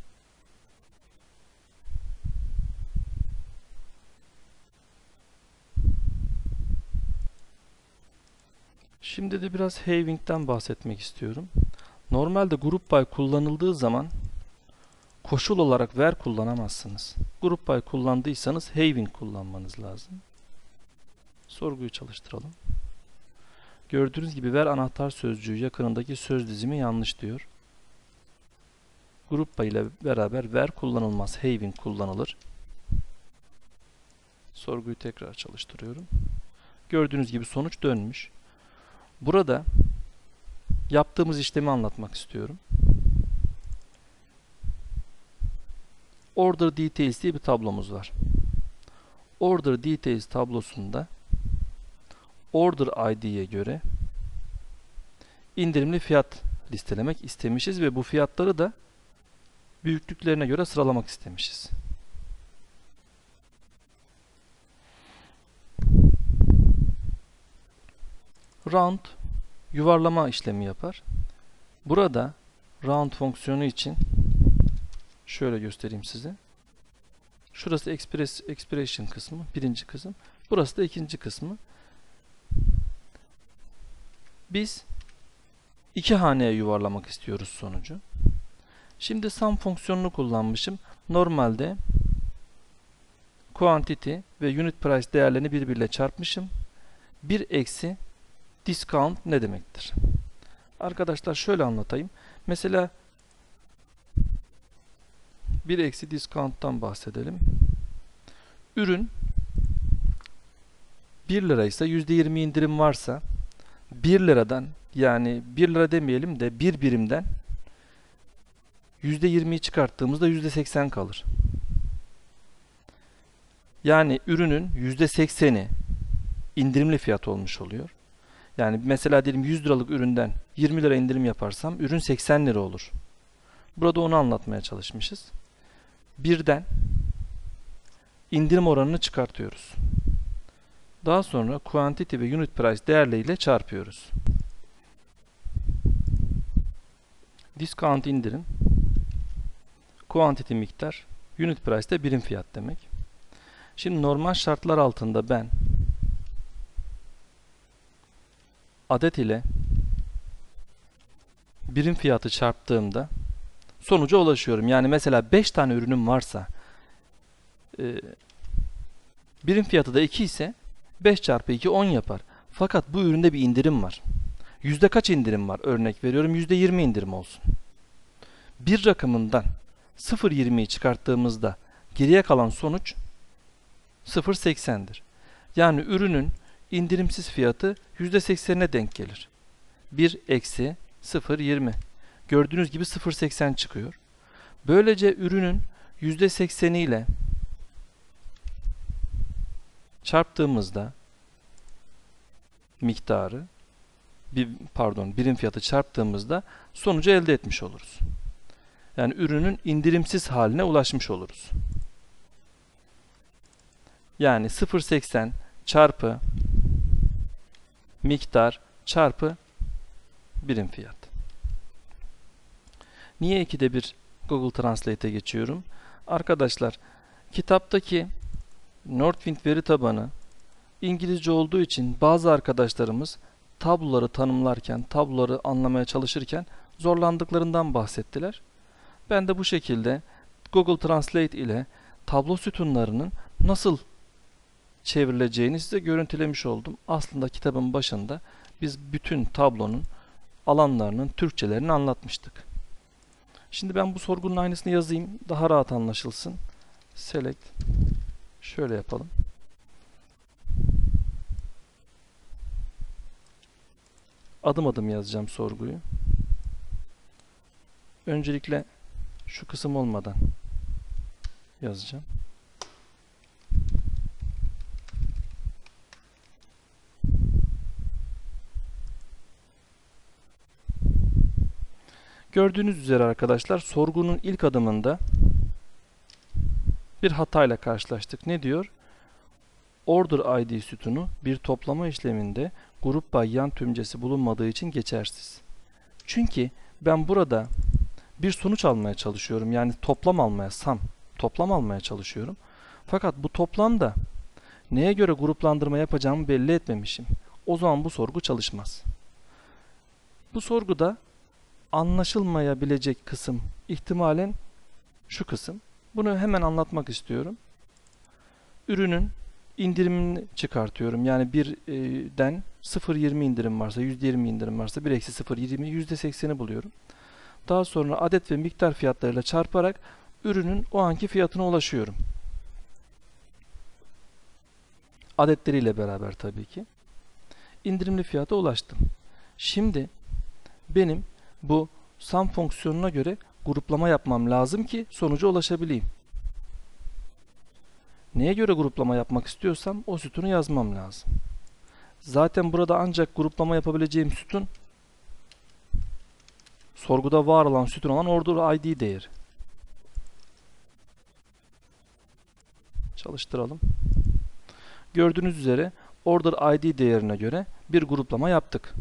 Şimdi de biraz having'den bahsetmek istiyorum. Normalde grup by kullanıldığı zaman koşul olarak where kullanamazsınız. Grup by kullandıysanız having kullanmanız lazım. Sorguyu çalıştıralım. Gördüğünüz gibi where anahtar sözcüğü yakınındaki söz dizimi yanlış diyor. Grup by ile beraber where kullanılmaz, having kullanılır. Sorguyu tekrar çalıştırıyorum. Gördüğünüz gibi sonuç dönmüş. Burada yaptığımız işlemi anlatmak istiyorum. Order Details diye bir tablomuz var. Order Details tablosunda Order ID'ye göre indirimli fiyat listelemek istemişiz ve bu fiyatları da büyüklüklerine göre sıralamak istemişiz. Round yuvarlama işlemi yapar. Burada round fonksiyonu için şöyle göstereyim size. Şurası expression kısmı, birinci kısım. Burası da ikinci kısmı. Biz iki haneye yuvarlamak istiyoruz sonucu. Şimdi sum fonksiyonunu kullanmışım. Normalde quantity ve unit price değerlerini birbiriyle çarpmışım. 1 eksi discount ne demektir? Arkadaşlar şöyle anlatayım. Mesela 1 eksi discount'tan bahsedelim. Ürün 1 liraysa %20 indirim varsa 1 liradan, yani 1 lira demeyelim de 1 birimden %20'yi çıkarttığımızda %80 kalır. Yani ürünün %80'i indirimli fiyat olmuş oluyor. Yani mesela diyelim 100 liralık üründen 20 lira indirim yaparsam ürün 80 lira olur. Burada onu anlatmaya çalışmışız. Birden indirim oranını çıkartıyoruz. Daha sonra quantity ve unit price değerleriyle çarpıyoruz. Discount indirim, quantity miktar, unit price de birim fiyat demek. Şimdi normal şartlar altında ben adet ile birim fiyatı çarptığımda sonuca ulaşıyorum. Yani mesela 5 tane ürünüm varsa birim fiyatı da 2 ise 5 çarpı 2 10 yapar. Fakat bu üründe bir indirim var. Yüzde kaç indirim var? Örnek veriyorum, %20 indirim olsun. Bir rakamından 0,20'yi çıkarttığımızda geriye kalan sonuç 0,80'dir. Yani ürünün indirimsiz fiyatı %80'ine denk gelir. 1 eksi 0,20. Gördüğünüz gibi 0,80 çıkıyor. Böylece ürünün %80'i ile çarptığımızda miktarı, birim fiyatı çarptığımızda sonucu elde etmiş oluruz. Yani ürünün indirimsiz haline ulaşmış oluruz. Yani 0,80 çarpı miktar çarpı birim fiyat. Niye 2'de 1 Google Translate'e geçiyorum? Arkadaşlar, kitaptaki Northwind veri tabanı İngilizce olduğu için bazı arkadaşlarımız tabloları tanımlarken, tabloları anlamaya çalışırken zorlandıklarından bahsettiler. Ben de bu şekilde Google Translate ile tablo sütunlarının nasıl çevrileceğini size görüntülemiş oldum. Aslında kitabın başında biz bütün tablonun alanlarının Türkçelerini anlatmıştık. Şimdi ben bu sorgunun aynısını yazayım. Daha rahat anlaşılsın. Select. Şöyle yapalım. Adım adım yazacağım sorguyu. Öncelikle şu kısım olmadan yazacağım. Gördüğünüz üzere arkadaşlar, sorgunun ilk adımında bir hatayla karşılaştık. Ne diyor? Order ID sütunu bir toplama işleminde grup pay yan tümcesi bulunmadığı için geçersiz. Çünkü ben burada bir sonuç almaya çalışıyorum. Yani toplam almaya, toplam almaya çalışıyorum. Fakat bu toplamda neye göre gruplandırma yapacağımı belli etmemişim. O zaman bu sorgu çalışmaz. Bu sorguda anlaşılmayabilecek kısım ihtimalen şu kısım. Bunu hemen anlatmak istiyorum. Ürünün indirimini çıkartıyorum. Yani birden 0,20 indirim varsa, %20 indirim varsa 1 eksi 0,20 %80'i buluyorum. Daha sonra adet ve miktar fiyatlarıyla çarparak ürünün o anki fiyatına ulaşıyorum. Adetleriyle beraber tabii ki. İndirimli fiyata ulaştım. Şimdi benim bu sum fonksiyonuna göre gruplama yapmam lazım ki sonuca ulaşabileyim. Neye göre gruplama yapmak istiyorsam o sütunu yazmam lazım. Zaten burada ancak gruplama yapabileceğim sütun sorguda var olan sütun olan order ID değeri. Çalıştıralım. Gördüğünüz üzere order ID değerine göre bir gruplama yaptık.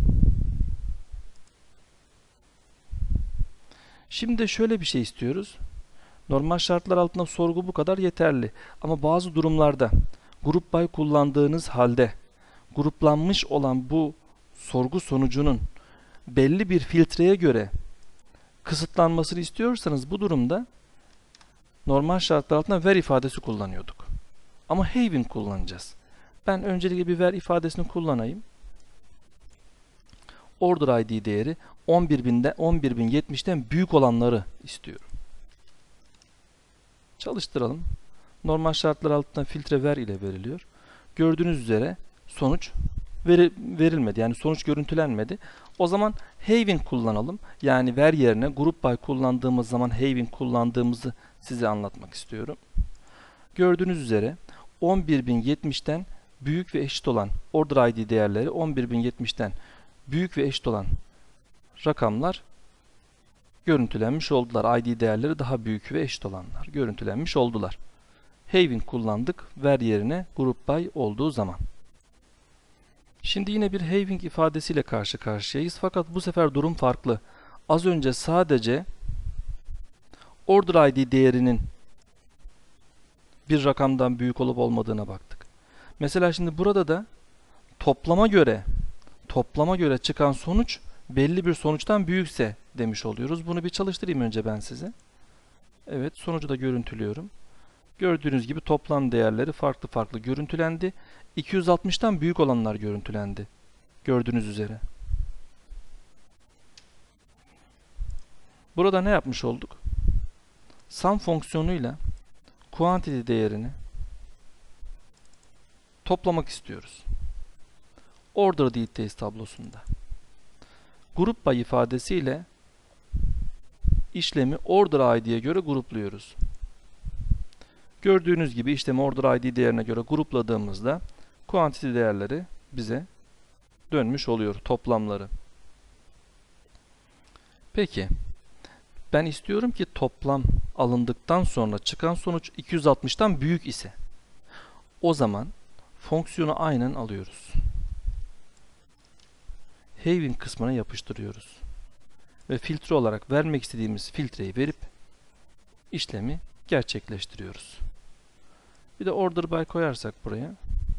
Şimdi de şöyle bir şey istiyoruz. Normal şartlar altında sorgu bu kadar yeterli. Ama bazı durumlarda grup by kullandığınız halde gruplanmış olan bu sorgu sonucunun belli bir filtreye göre kısıtlanmasını istiyorsanız bu durumda normal şartlar altında where ifadesi kullanıyorduk. Ama having kullanacağız. Ben öncelikle bir where ifadesini kullanayım. Order ID değeri 11.070'ten büyük olanları istiyorum. Çalıştıralım. Normal şartlar altında filtre where ile veriliyor. Gördüğünüz üzere sonuç verilmedi. Yani sonuç görüntülenmedi. O zaman having kullanalım. Yani where yerine group by kullandığımız zaman having kullandığımızı size anlatmak istiyorum. Gördüğünüz üzere 11.070'ten büyük ve eşit olan order ID değerleri 11.070'ten büyük ve eşit olan rakamlar görüntülenmiş oldular. ID değerleri daha büyük ve eşit olanlar görüntülenmiş oldular. Having kullandık where yerine group by olduğu zaman. Şimdi yine bir having ifadesiyle karşı karşıyayız. Fakat bu sefer durum farklı. Az önce sadece order ID değerinin bir rakamdan büyük olup olmadığına baktık. Mesela şimdi burada da toplama göre çıkan sonuç belli bir sonuçtan büyükse demiş oluyoruz. Bunu bir çalıştırayım önce ben size. Evet, sonucu da görüntülüyorum. Gördüğünüz gibi toplam değerleri farklı farklı görüntülendi. 260'tan büyük olanlar görüntülendi. Gördüğünüz üzere. Burada ne yapmış olduk? Sum fonksiyonuyla quantity değerini toplamak istiyoruz. Order details tablosunda. Group by ifadesiyle işlemi order id'ye göre grupluyoruz. Gördüğünüz gibi işlemi order id değerine göre grupladığımızda quantity değerleri bize dönmüş oluyor, toplamları. Peki ben istiyorum ki toplam alındıktan sonra çıkan sonuç 260'tan büyük ise o zaman fonksiyonu aynen alıyoruz. Having kısmına yapıştırıyoruz. Ve filtre olarak vermek istediğimiz filtreyi verip işlemi gerçekleştiriyoruz. Bir de order by koyarsak buraya.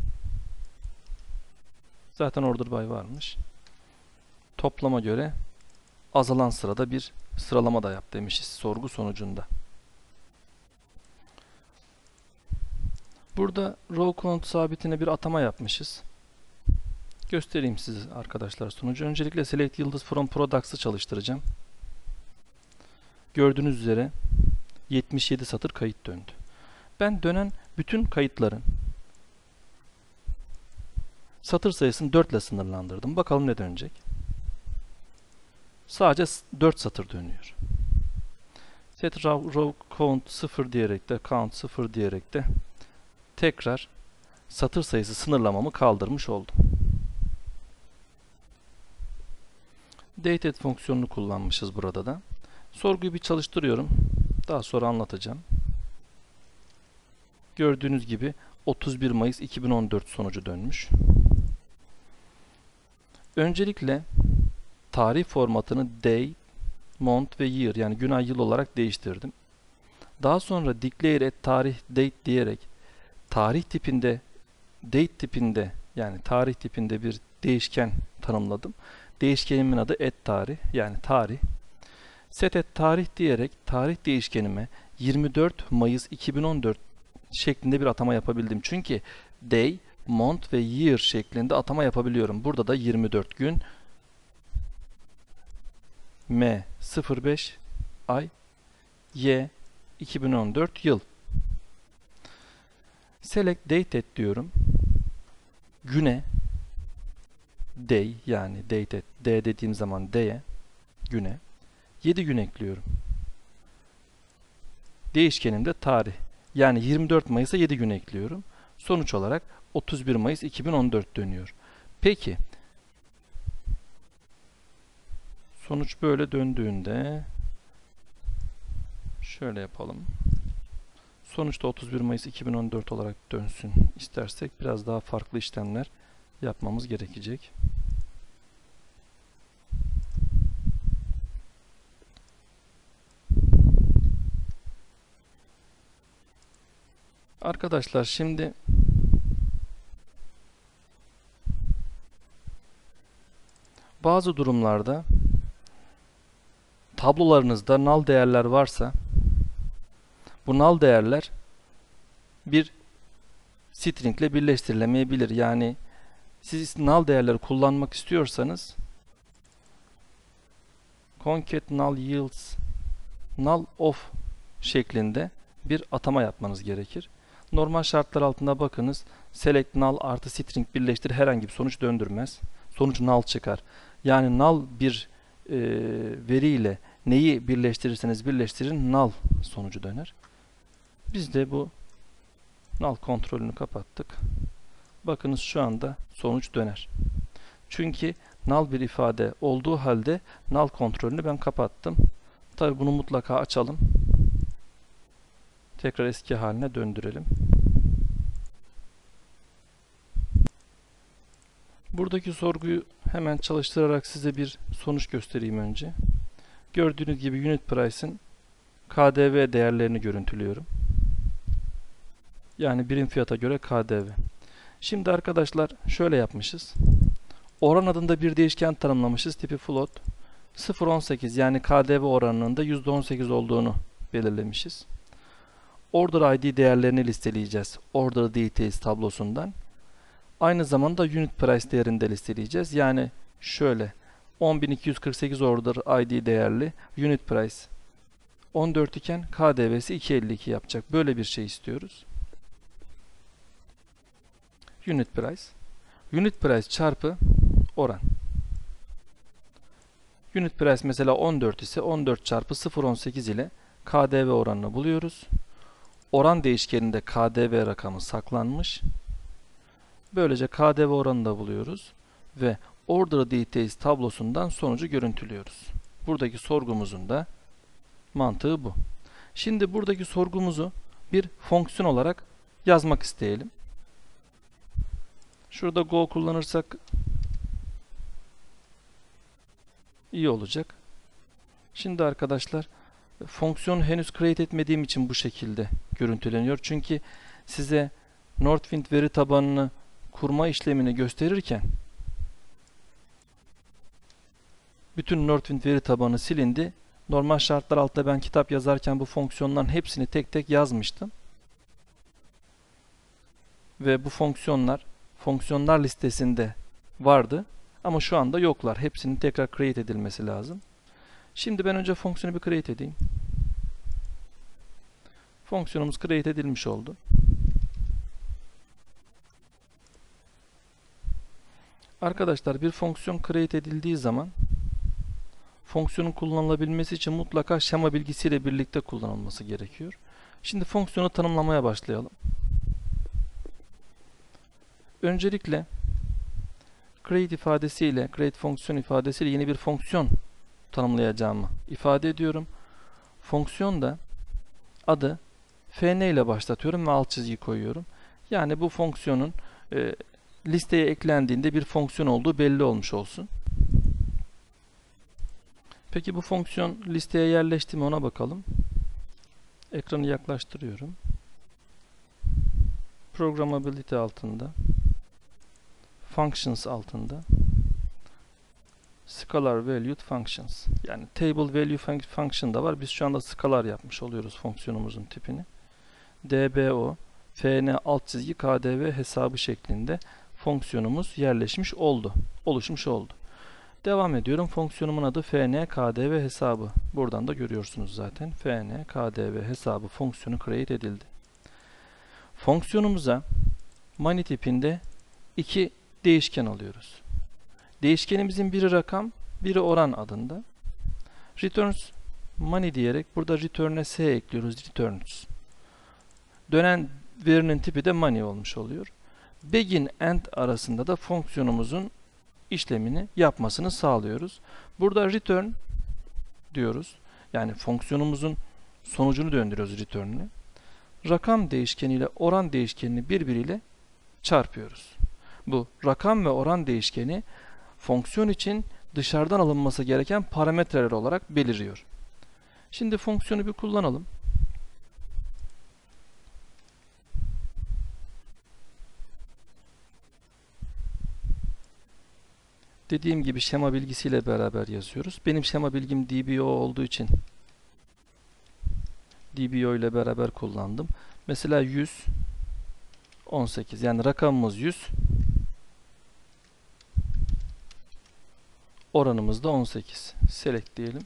Zaten order by varmış. Toplama göre azalan sırada bir sıralama da yap demişiz sorgu sonucunda. Burada row count sabitine bir atama yapmışız. Göstereyim size arkadaşlar sonucu. Öncelikle select yıldız from products'ı çalıştıracağım. Gördüğünüz üzere 77 satır kayıt döndü. Ben dönen bütün kayıtların satır sayısını 4 ile sınırlandırdım. Bakalım ne dönecek. Sadece 4 satır dönüyor. Set row count 0 diyerek de count 0 diyerek de tekrar satır sayısı sınırlamamı kaldırmış oldum. Dated fonksiyonunu kullanmışız burada da. Sorguyu bir çalıştırıyorum. Daha sonra anlatacağım. Gördüğünüz gibi 31 Mayıs 2014 sonucu dönmüş. Öncelikle tarih formatını day, month ve year yani gün ay yıl olarak değiştirdim. Daha sonra declare at tarih date diyerek tarih tipinde date tipinde yani tarih tipinde bir değişken tanımladım. Değişkenimin adı at tarih yani tarih. Set at tarih diyerek tarih değişkenime 24 Mayıs 2014 şeklinde bir atama yapabildim. Çünkü day, month ve year şeklinde atama yapabiliyorum. Burada da 24 gün, M 05 ay, Y 2014 yıl. Select date at diyorum. Güne day yani date at D dediğim zaman D'ye güne 7 gün ekliyorum. Değişkenimde tarih. Yani 24 Mayıs'a 7 gün ekliyorum. Sonuç olarak 31 Mayıs 2014 dönüyor. Peki sonuç böyle döndüğünde şöyle yapalım. Sonuçta 31 Mayıs 2014 olarak dönsün istersek biraz daha farklı işlemler yapmamız gerekecek. Arkadaşlar şimdi bazı durumlarda tablolarınızda null değerler varsa bu null değerler bir string ile birleştirilemeyebilir. Yani siz null değerleri kullanmak istiyorsanız concat null yields null of şeklinde bir atama yapmanız gerekir. Normal şartlar altında bakınız select null artı string birleştir herhangi bir sonuç döndürmez. Sonuç null çıkar. Yani null bir veriyle neyi birleştirirseniz birleştirin null sonucu döner. Biz de bu null kontrolünü kapattık. Bakınız şu anda sonuç döner. Çünkü null bir ifade olduğu halde null kontrolünü ben kapattım. Tabi bunu mutlaka açalım. Tekrar eski haline döndürelim. Buradaki sorguyu hemen çalıştırarak size bir sonuç göstereyim önce. Gördüğünüz gibi unit price'ın KDV değerlerini görüntülüyorum. Yani birim fiyata göre KDV. Şimdi arkadaşlar şöyle yapmışız. Oran adında bir değişken tanımlamışız. Tipi float. 0.18 yani KDV oranının da %18 olduğunu belirlemişiz. Order ID değerlerini listeleyeceğiz. Order details tablosundan. Aynı zamanda unit price değerini de listeleyeceğiz. Yani şöyle 10.248 order ID değerli unit price 14 iken KDV'si 2.52 yapacak. Böyle bir şey istiyoruz. Unit price. Unit price çarpı oran. Unit price mesela 14 ise 14 çarpı 0.18 ile KDV oranını buluyoruz. Oran değişkeninde KDV rakamı saklanmış. Böylece KDV oranını da buluyoruz ve Order Details tablosundan sonucu görüntülüyoruz. Buradaki sorgumuzun da mantığı bu. Şimdi buradaki sorgumuzu bir fonksiyon olarak yazmak isteyelim. Şurada Go kullanırsak iyi olacak. Şimdi arkadaşlar fonksiyonu henüz create etmediğim için bu şekilde görüntüleniyor. Çünkü size Northwind veri tabanını kurma işlemini gösterirken bütün Northwind veri tabanı silindi. Normal şartlar altında ben kitap yazarken bu fonksiyonların hepsini tek tek yazmıştım. Ve bu fonksiyonlar listesinde vardı. Ama şu anda yoklar. Hepsinin tekrar create edilmesi lazım. Şimdi ben önce fonksiyonu bir create edeyim. Fonksiyonumuz create edilmiş oldu. Arkadaşlar bir fonksiyon create edildiği zaman fonksiyonun kullanılabilmesi için mutlaka şema bilgisiyle birlikte kullanılması gerekiyor. Şimdi fonksiyonu tanımlamaya başlayalım. Öncelikle create ifadesiyle, create fonksiyon ifadesiyle yeni bir fonksiyon tanımlayacağımı ifade ediyorum. Fonksiyon da adı fn ile başlatıyorum ve alt çizgi koyuyorum. Yani bu fonksiyonun listeye eklendiğinde bir fonksiyon olduğu belli olmuş olsun. Peki bu fonksiyon listeye yerleşti mi ona bakalım. Ekranı yaklaştırıyorum. Programmability altında, Functions altında, Scalar Valued Functions. Yani Table Value Function da var. Biz şu anda scalar yapmış oluyoruz fonksiyonumuzun tipini. DBO, FN alt çizgi KDV hesabı şeklinde fonksiyonumuz yerleşmiş oldu. Oluşmuş oldu. Devam ediyorum. Fonksiyonumun adı FN KDV hesabı. Buradan da görüyorsunuz zaten. FN KDV hesabı fonksiyonu create edildi. Fonksiyonumuza money tipinde iki değişken alıyoruz. Değişkenimizin biri rakam, biri oran adında. Returns money diyerek burada return'e s ekliyoruz. Returns. Dönen verinin tipi de money olmuş oluyor. Begin end arasında da fonksiyonumuzun işlemini yapmasını sağlıyoruz. Burada return diyoruz. Yani fonksiyonumuzun sonucunu döndürüyoruz return'ü. Rakam değişkeniyle oran değişkenini birbiriyle çarpıyoruz. Bu rakam ve oran değişkeni fonksiyon için dışarıdan alınması gereken parametreler olarak beliriyor. Şimdi fonksiyonu bir kullanalım. Dediğim gibi şema bilgisiyle beraber yazıyoruz. Benim şema bilgim DBO olduğu için DBO ile beraber kullandım. Mesela 100 18 yani rakamımız 100, oranımız da 18. Select diyelim.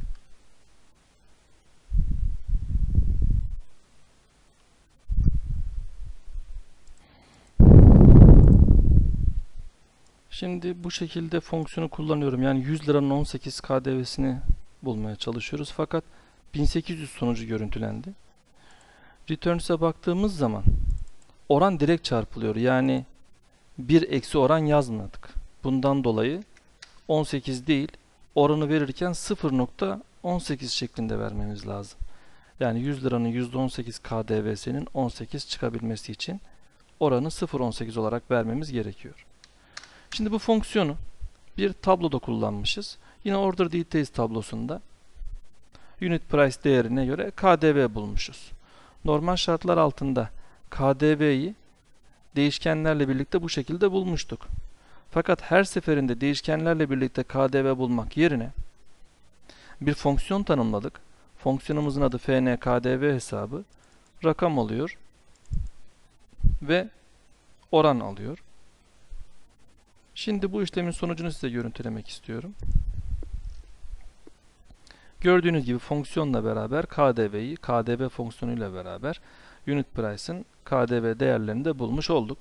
Şimdi bu şekilde fonksiyonu kullanıyorum. Yani 100 liranın 18 KDV'sini bulmaya çalışıyoruz. Fakat 1800 sonucu görüntülendi. Returns'e baktığımız zaman oran direkt çarpılıyor. Yani bir eksi oran yazmadık. Bundan dolayı 18 değil, oranı verirken 0.18 şeklinde vermemiz lazım. Yani 100 liranın %18 KDV'sinin 18 çıkabilmesi için oranı 0.18 olarak vermemiz gerekiyor. Şimdi bu fonksiyonu bir tabloda kullanmışız. Yine Order Details tablosunda Unit Price değerine göre KDV bulmuşuz. Normal şartlar altında KDV'yi değişkenlerle birlikte bu şekilde bulmuştuk. Fakat her seferinde değişkenlerle birlikte KDV bulmak yerine bir fonksiyon tanımladık. Fonksiyonumuzun adı FN KDV hesabı. Rakam alıyor ve oran alıyor. Şimdi bu işlemin sonucunu size görüntülemek istiyorum. Gördüğünüz gibi fonksiyonla beraber KDV'yi KDV fonksiyonuyla beraber Unit Price'ın KDV değerlerini de bulmuş olduk.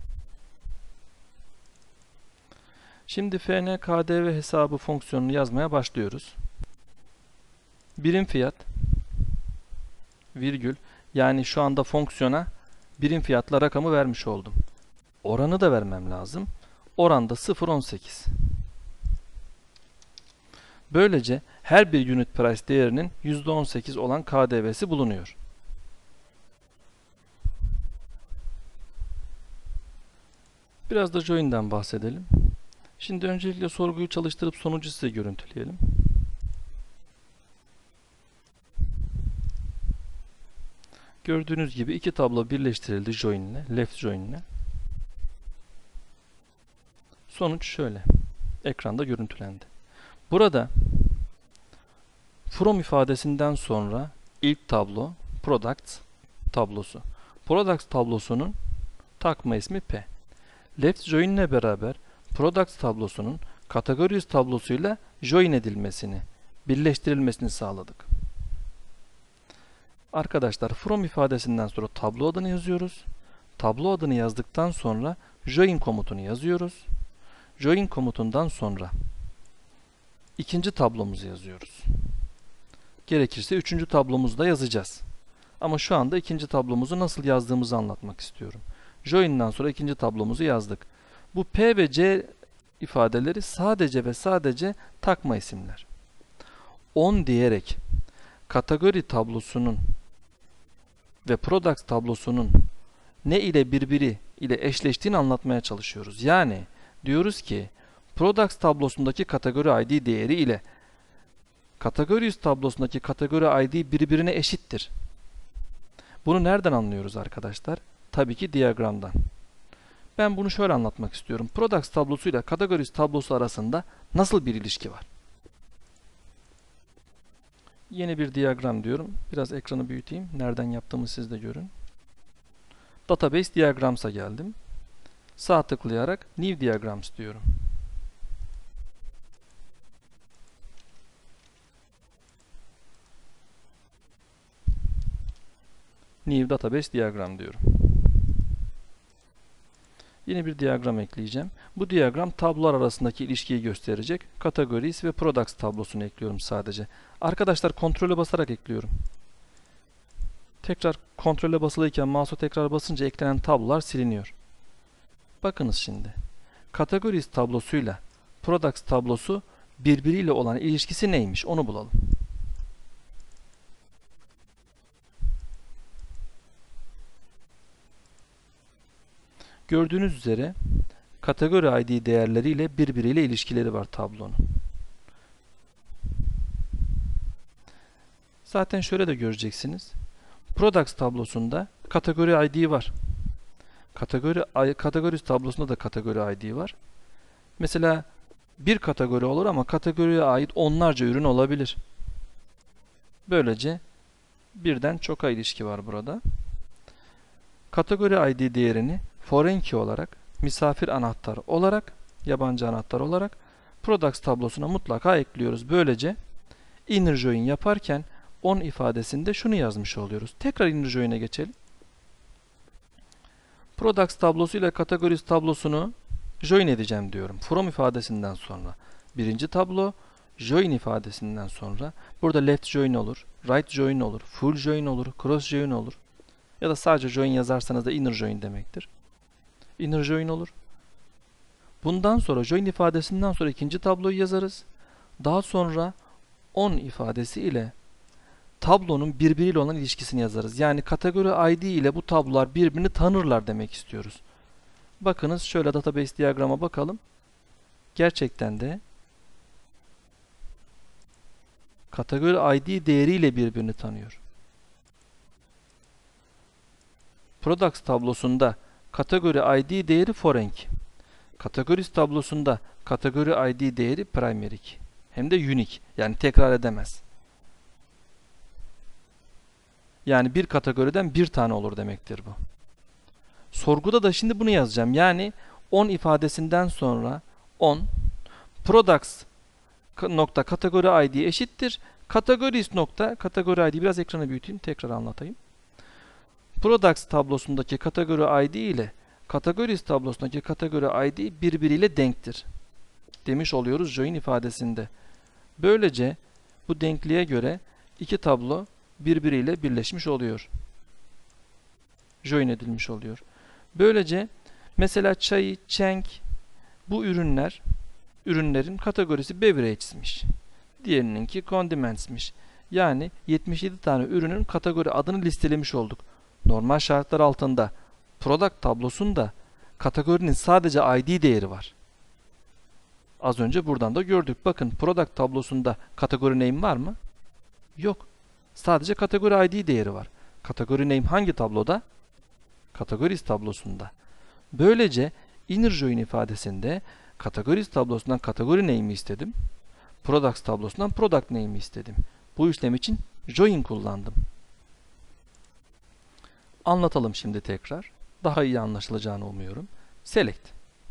Şimdi FN KDV hesabı fonksiyonunu yazmaya başlıyoruz. Birim fiyat virgül, yani şu anda fonksiyona birim fiyatla rakamı vermiş oldum. Oranı da vermem lazım. Oran da 0.18. Böylece her bir unit price değerinin %18 olan KDV'si bulunuyor. Biraz da join'den bahsedelim. Şimdi öncelikle sorguyu çalıştırıp sonucu size görüntüleyelim. Gördüğünüz gibi iki tablo birleştirildi join ile, left join ile. Sonuç şöyle. Ekranda görüntülendi. Burada from ifadesinden sonra ilk tablo product tablosu. Product tablosunun takma ismi P. Left join ile beraber product tablosunun categories tablosuyla join edilmesini, birleştirilmesini sağladık. Arkadaşlar from ifadesinden sonra tablo adını yazıyoruz. Tablo adını yazdıktan sonra join komutunu yazıyoruz. Join komutundan sonra ikinci tablomuzu yazıyoruz. Gerekirse üçüncü tablomuzu da yazacağız. Ama şu anda ikinci tablomuzu nasıl yazdığımızı anlatmak istiyorum. Join'dan sonra ikinci tablomuzu yazdık. Bu P ve C ifadeleri sadece ve sadece takma isimler. On diyerek kategori tablosunun ve product tablosunun ne ile birbiri ile eşleştiğini anlatmaya çalışıyoruz. Yani diyoruz ki products tablosundaki kategori ID değeri ile categories tablosundaki kategori ID birbirine eşittir. Bunu nereden anlıyoruz arkadaşlar? Tabii ki diyagramdan. Ben bunu şöyle anlatmak istiyorum. Products tablosu ile categories tablosu arasında nasıl bir ilişki var? Yeni bir diyagram diyorum. Biraz ekranı büyüteyim. Nereden yaptığımı siz de görün. Database Diagrams'a geldim. Sağ tıklayarak New Diagrams diyorum. New Database Diagram diyorum. Yeni bir diyagram ekleyeceğim. Bu diyagram tablolar arasındaki ilişkiyi gösterecek. Categories ve Products tablosunu ekliyorum sadece. Arkadaşlar kontrole basarak ekliyorum. Tekrar kontrole basılıyken mouse'a tekrar basınca eklenen tablolar siliniyor. Bakınız şimdi. Categories tablosuyla Products tablosu birbiriyle olan ilişkisi neymiş? Onu bulalım. Gördüğünüz üzere kategori ID değerleriyle birbiriyle ilişkileri var tablonun. Zaten şöyle de göreceksiniz. Products tablosunda kategori ID var. Categories tablosunda da kategori ID var. Mesela bir kategori olur ama kategoriye ait onlarca ürün olabilir. Böylece birden çoka ilişki var burada. Kategori ID değerini foreign key olarak, misafir anahtar olarak, yabancı anahtar olarak products tablosuna mutlaka ekliyoruz. Böylece inner join yaparken on ifadesinde şunu yazmış oluyoruz. Tekrar inner join'e geçelim. Products tablosu ile categories tablosunu join edeceğim diyorum. From ifadesinden sonra birinci tablo, join ifadesinden sonra burada left join olur, right join olur, full join olur, cross join olur. Ya da sadece join yazarsanız da inner join demektir. Inner join olur. Bundan sonra join ifadesinden sonra ikinci tabloyu yazarız. Daha sonra on ifadesi ile tablonun birbiriyle olan ilişkisini yazarız. Yani kategori ID ile bu tablolar birbirini tanırlar demek istiyoruz. Bakınız şöyle database diyagrama bakalım. Gerçekten de kategori ID değeriyle birbirini tanıyor. Products tablosunda kategori ID değeri foreign key. Categories tablosunda kategori ID değeri primary key. Hem de unique. Yani tekrar edemez. Yani bir kategoriden bir tane olur demektir bu. Sorguda da şimdi bunu yazacağım. Yani on ifadesinden sonra on products nokta kategori ID eşittir. Categories nokta kategori ID, biraz ekranı büyüteyim tekrar anlatayım. Products tablosundaki kategori ID ile Categories tablosundaki kategori ID birbiriyle denktir demiş oluyoruz join ifadesinde. Böylece bu denkliğe göre iki tablo birbiriyle birleşmiş oluyor. Join edilmiş oluyor. Böylece mesela çay, çenk bu ürünlerin kategorisi beverage'smiş. Diğerininki condiments'miş. Yani 77 tane ürünün kategori adını listelemiş olduk. Normal şartlar altında product tablosunda kategorinin sadece ID değeri var. Az önce buradan da gördük. Bakın product tablosunda kategori name var mı? Yok. Sadece kategori ID değeri var. Kategori name hangi tabloda? Categories tablosunda. Böylece inner join ifadesinde Categories tablosundan kategori name'i istedim. Products tablosundan product name'i istedim. Bu işlem için join kullandım. Anlatalım şimdi tekrar. Daha iyi anlaşılacağını umuyorum. Select.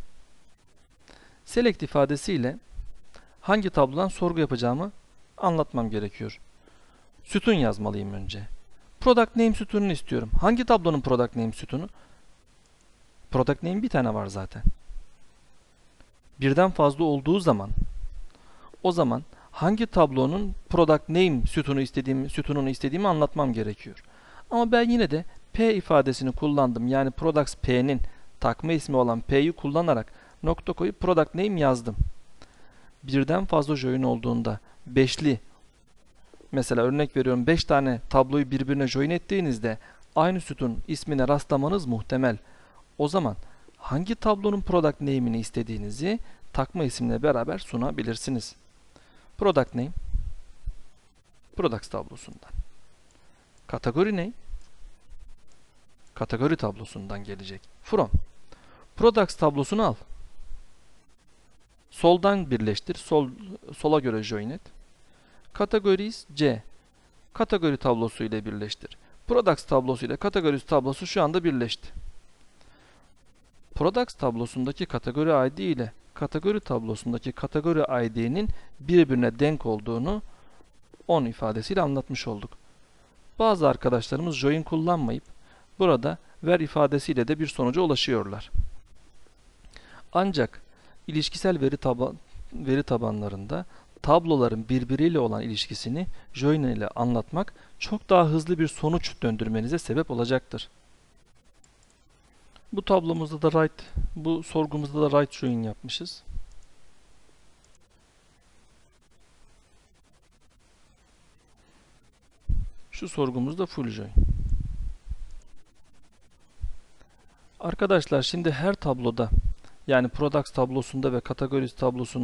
Select ifadesiyle hangi tablodan sorgu yapacağımı anlatmam gerekiyor. Sütun yazmalıyım önce. Product name sütununu istiyorum. Hangi tablonun product name sütunu? Product name bir tane var zaten. Birden fazla olduğu zaman o zaman hangi tablonun product name sütununu istediğimi anlatmam gerekiyor. Ama ben yine de P ifadesini kullandım. Yani products P'nin takma ismi olan P'yi kullanarak nokta koyup product name yazdım. Birden fazla join olduğunda beşli, mesela örnek veriyorum 5 tane tabloyu birbirine join ettiğinizde aynı sütun ismine rastlamanız muhtemel. O zaman hangi tablonun product name'ini istediğinizi takma isimle beraber sunabilirsiniz. Product name, products tablosundan. Kategori ne? Kategori tablosundan gelecek. From, products tablosunu al. Soldan birleştir, sola göre join et. Categories C, kategori tablosu ile birleştir. Products tablosu ile kategori tablosu şu anda birleşti. Products tablosundaki kategori ID ile kategori tablosundaki kategori ID'nin birbirine denk olduğunu on ifadesiyle anlatmış olduk. Bazı arkadaşlarımız join kullanmayıp burada where ifadesiyle de bir sonuca ulaşıyorlar. Ancak ilişkisel veri tabanlarında tabloların birbiriyle olan ilişkisini join ile anlatmak çok daha hızlı bir sonuç döndürmenize sebep olacaktır. Bu tablomuzda da bu sorgumuzda da right join yapmışız. Şu sorgumuzda full join. Arkadaşlar şimdi her tabloda, yani products tablosunda ve categories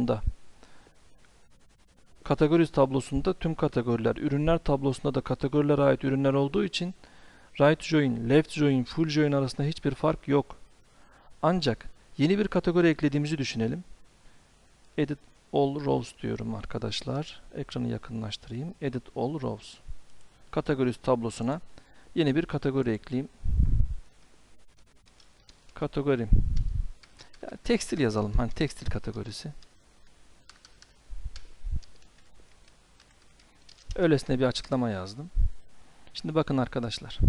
tablosunda tüm kategoriler, ürünler tablosunda da kategorilere ait ürünler olduğu için right join, left join, full join arasında hiçbir fark yok. Ancak yeni bir kategori eklediğimizi düşünelim. Edit all rows diyorum arkadaşlar. Ekranı yakınlaştırayım. Edit all rows. Categories tablosuna yeni bir kategori ekleyeyim. Kategori. Yani tekstil yazalım. Hani tekstil kategorisi. Öylesine bir açıklama yazdım. Şimdi bakın arkadaşlar.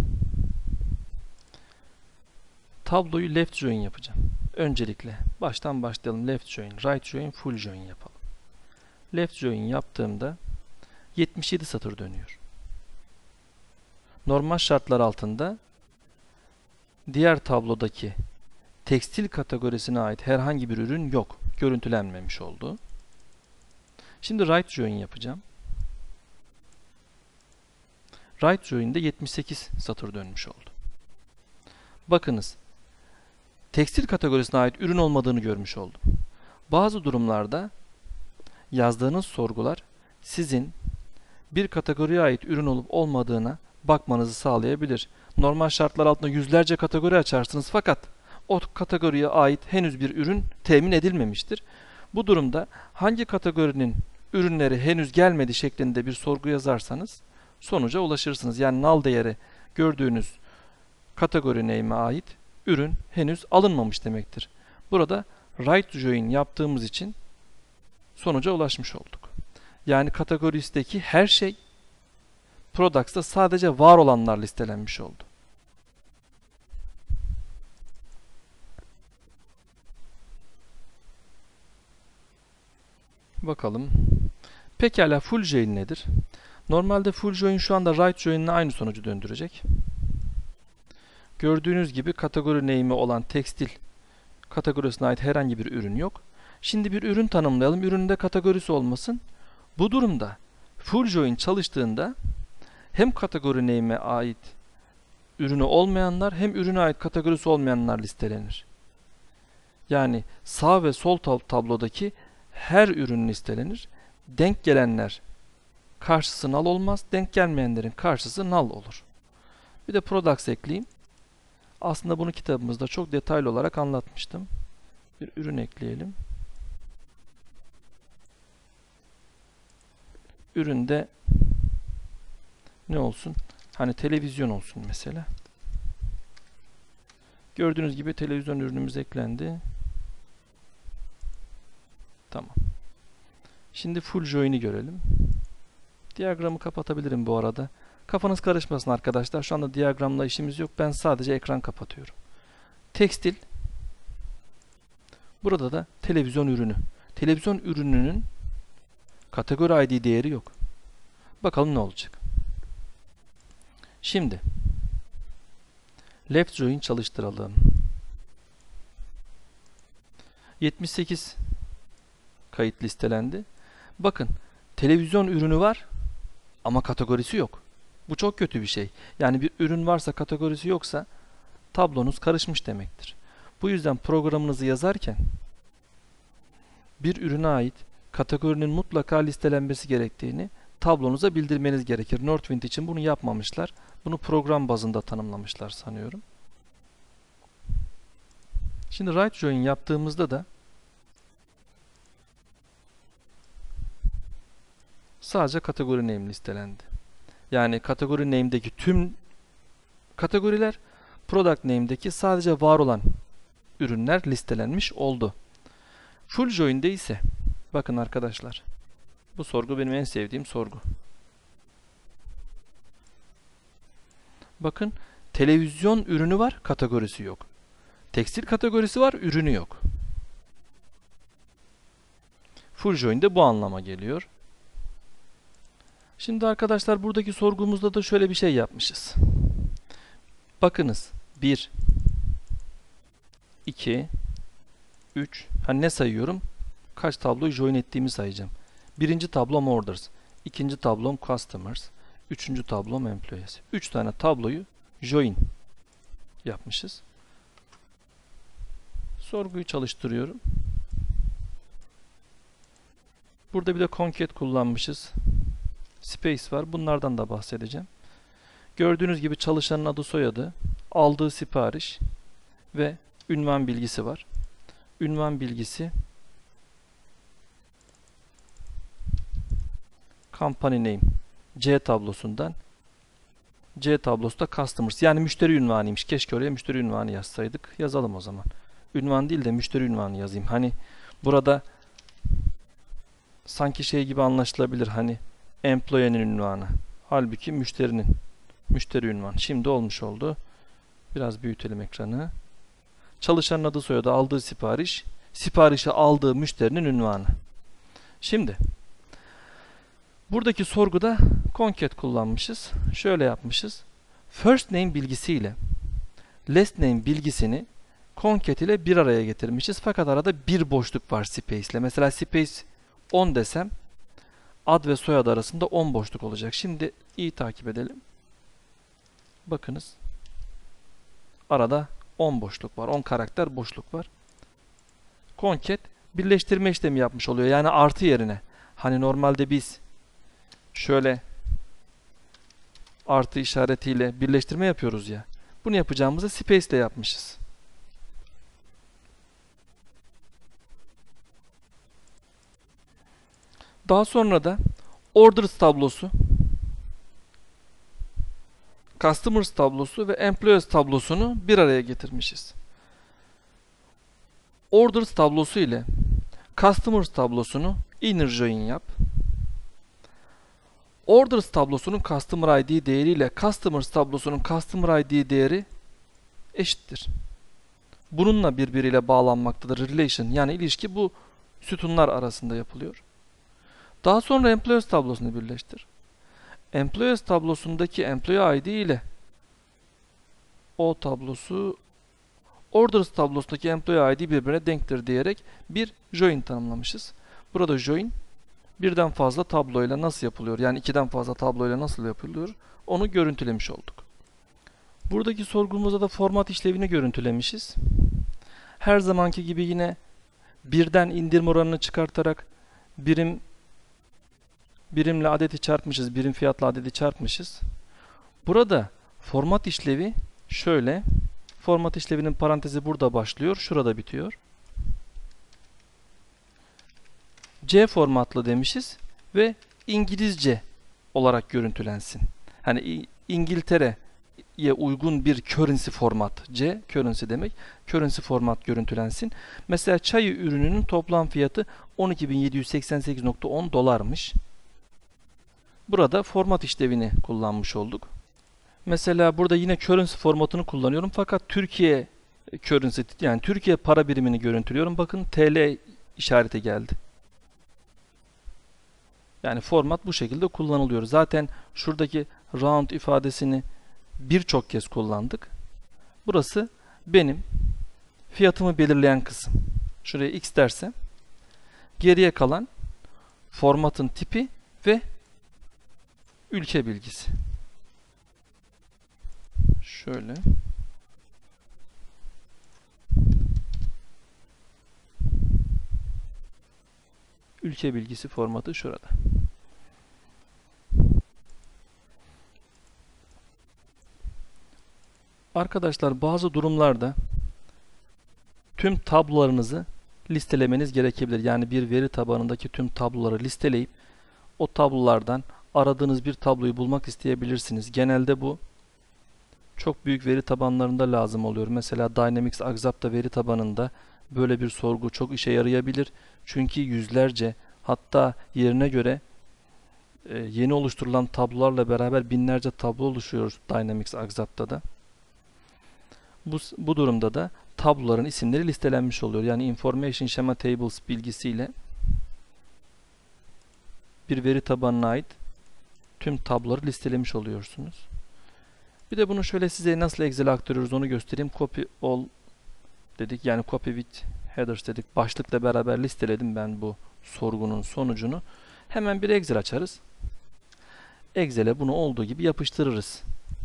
Tabloyu left join yapacağım. Öncelikle baştan başlayalım. Left join, right join, full join yapalım. Left join yaptığımda 77 satır dönüyor. Normal şartlar altında diğer tablodaki tekstil kategorisine ait herhangi bir ürün yok. Görüntülenmemiş oldu. Şimdi right join yapacağım. Right join'de 78 satır dönmüş oldu. Bakınız. Tekstil kategorisine ait ürün olmadığını görmüş oldum. Bazı durumlarda yazdığınız sorgular sizin bir kategoriye ait ürün olup olmadığına bakmanızı sağlayabilir. Normal şartlar altında yüzlerce kategori açarsınız fakat o kategoriye ait henüz bir ürün temin edilmemiştir. Bu durumda hangi kategorinin ürünleri henüz gelmedi şeklinde bir sorgu yazarsanız sonuca ulaşırsınız. Yani null değeri gördüğünüz kategori name'e ait ürün henüz alınmamış demektir. Burada right join yaptığımız için sonuca ulaşmış olduk. Yani kategoristeki her şey products'ta sadece var olanlar listelenmiş oldu. Bakalım. Pekala full join nedir? Normalde full join şu anda right join ile aynı sonucu döndürecek. Gördüğünüz gibi kategori name'i olan tekstil kategorisine ait herhangi bir ürün yok. Şimdi bir ürün tanımlayalım. Ürünün de kategorisi olmasın. Bu durumda full join çalıştığında hem kategori name'e ait ürünü olmayanlar hem ürüne ait kategorisi olmayanlar listelenir. Yani sağ ve sol tablodaki her ürün listelenir. Denk gelenler karşısı null olmaz. Denk gelmeyenlerin karşısı null olur. Bir de products ekleyeyim. Aslında bunu kitabımızda çok detaylı olarak anlatmıştım. Bir ürün ekleyelim. Üründe ne olsun? Hani televizyon olsun mesela. Gördüğünüz gibi televizyon ürünümüz eklendi. Tamam. Şimdi full join'i görelim. Diyagramı kapatabilirim bu arada. Kafanız karışmasın arkadaşlar. Şu anda diyagramla işimiz yok. Ben sadece ekran kapatıyorum. Tekstil. Burada da televizyon ürünü. Televizyon ürününün kategori ID değeri yok. Bakalım ne olacak. Şimdi left join çalıştıralım. 78 kayıt listelendi. Bakın televizyon ürünü var ama kategorisi yok. Bu çok kötü bir şey. Yani bir ürün varsa kategorisi yoksa tablonuz karışmış demektir. Bu yüzden programınızı yazarken bir ürüne ait kategorinin mutlaka listelenmesi gerektiğini tablonuza bildirmeniz gerekir. Northwind için bunu yapmamışlar. Bunu program bazında tanımlamışlar sanıyorum. Şimdi right join yaptığımızda da sadece kategori name listelendi. Yani kategori name'deki tüm kategoriler, product name'deki sadece var olan ürünler listelenmiş oldu. Full join'de ise bakın arkadaşlar, bu sorgu benim en sevdiğim sorgu. Bakın, televizyon ürünü var, kategorisi yok. Tekstil kategorisi var, ürünü yok. Full join'de bu anlama geliyor. Şimdi arkadaşlar, buradaki sorgumuzda da şöyle bir şey yapmışız. Bakınız, 1, 2, 3, hani ne sayıyorum? Kaç tabloyu join ettiğimi sayacağım. Birinci tablom orders, ikinci tablom customers, üçüncü tablom employees. 3 tane tabloyu join yapmışız. Sorguyu çalıştırıyorum. Burada bir de concat kullanmışız. Space var. Bunlardan da bahsedeceğim. Gördüğünüz gibi çalışanın adı, soyadı, aldığı sipariş ve ünvan bilgisi var. Ünvan bilgisi company name C tablosundan, C tablosu da customers, yani müşteri ünvanıymış. Keşke oraya müşteri ünvanı yazsaydık. Yazalım o zaman. Ünvan değil de müşteri ünvanı yazayım. Hani burada sanki şey gibi anlaşılabilir, hani employee'nin ünvanı. Halbuki müşterinin müşteri ünvanı. Şimdi olmuş oldu. Biraz büyütelim ekranı. Çalışanın adı, soyadı, aldığı sipariş, siparişi aldığı müşterinin ünvanı. Şimdi buradaki sorguda concat kullanmışız. Şöyle yapmışız. First name bilgisiyle last name bilgisini concat ile bir araya getirmişiz. Fakat arada bir boşluk var space ile. Mesela space 10 desem ad ve soyad arasında 10 boşluk olacak. Şimdi iyi takip edelim. Bakınız. Arada 10 boşluk var. 10 karakter boşluk var. Concat birleştirme işlemi yapmış oluyor. Yani artı yerine. Hani normalde biz şöyle artı işaretiyle birleştirme yapıyoruz ya. Bunu yapacağımızı space ile yapmışız. Daha sonra da orders tablosu, customers tablosu ve employees tablosunu bir araya getirmişiz. Orders tablosu ile customers tablosunu inner join yap. Orders tablosunun customer ID değeri ile customers tablosunun customer ID değeri eşittir. Bununla birbiriyle bağlanmaktadır. Relation, yani ilişki bu sütunlar arasında yapılıyor. Daha sonra employees tablosunu birleştir. Employees tablosundaki employee ID ile o tablosu, orders tablosundaki employee ID birbirine denktir diyerek bir join tanımlamışız. Burada join birden fazla tabloyla nasıl yapılıyor? Yani ikiden fazla tabloyla nasıl yapılıyor? Onu görüntülemiş olduk. Buradaki sorgumuzda da format işlevini görüntülemişiz. Her zamanki gibi yine birden indirim oranını çıkartarak birimle adeti çarpmışız. Birim fiyatla adeti çarpmışız. Burada format işlevi şöyle. Format işlevinin parantezi burada başlıyor. Şurada bitiyor. C formatlı demişiz ve İngilizce olarak görüntülensin. Hani İngiltere'ye uygun bir currency format. C currency demek. Currency format görüntülensin. Mesela çay ürününün toplam fiyatı 12.788.10 dolarmış. Burada format işlevini kullanmış olduk. Mesela burada yine currency formatını kullanıyorum fakat Türkiye currency, yani Türkiye para birimini görüntülüyorum. Bakın TL işareti geldi. Yani format bu şekilde kullanılıyor. Zaten şuradaki round ifadesini birçok kez kullandık. Burası benim fiyatımı belirleyen kısım. Şuraya X dersem geriye kalan formatın tipi ve ülke bilgisi. Şöyle. Ülke bilgisi formatı şurada. Arkadaşlar bazı durumlarda tüm tablolarınızı listelemeniz gerekebilir. Yani bir veri tabanındaki tüm tabloları listeleyip o tablolardan aradığınız bir tabloyu bulmak isteyebilirsiniz. Genelde bu çok büyük veri tabanlarında lazım oluyor. Mesela Dynamics Axapta veri tabanında böyle bir sorgu çok işe yarayabilir. Çünkü yüzlerce, hatta yerine göre yeni oluşturulan tablolarla beraber binlerce tablo oluşuyor Dynamics Axapta'da. Bu durumda da tabloların isimleri listelenmiş oluyor. Yani Information Schema Tables bilgisiyle bir veri tabanına ait tüm tabloları listelemiş oluyorsunuz. Bir de bunu şöyle size nasıl Excel'e aktarıyoruz onu göstereyim. Copy all dedik. Yani copy with headers dedik. Başlıkla beraber listeledim ben bu sorgunun sonucunu. Hemen bir Excel açarız. Excel'e bunu olduğu gibi yapıştırırız.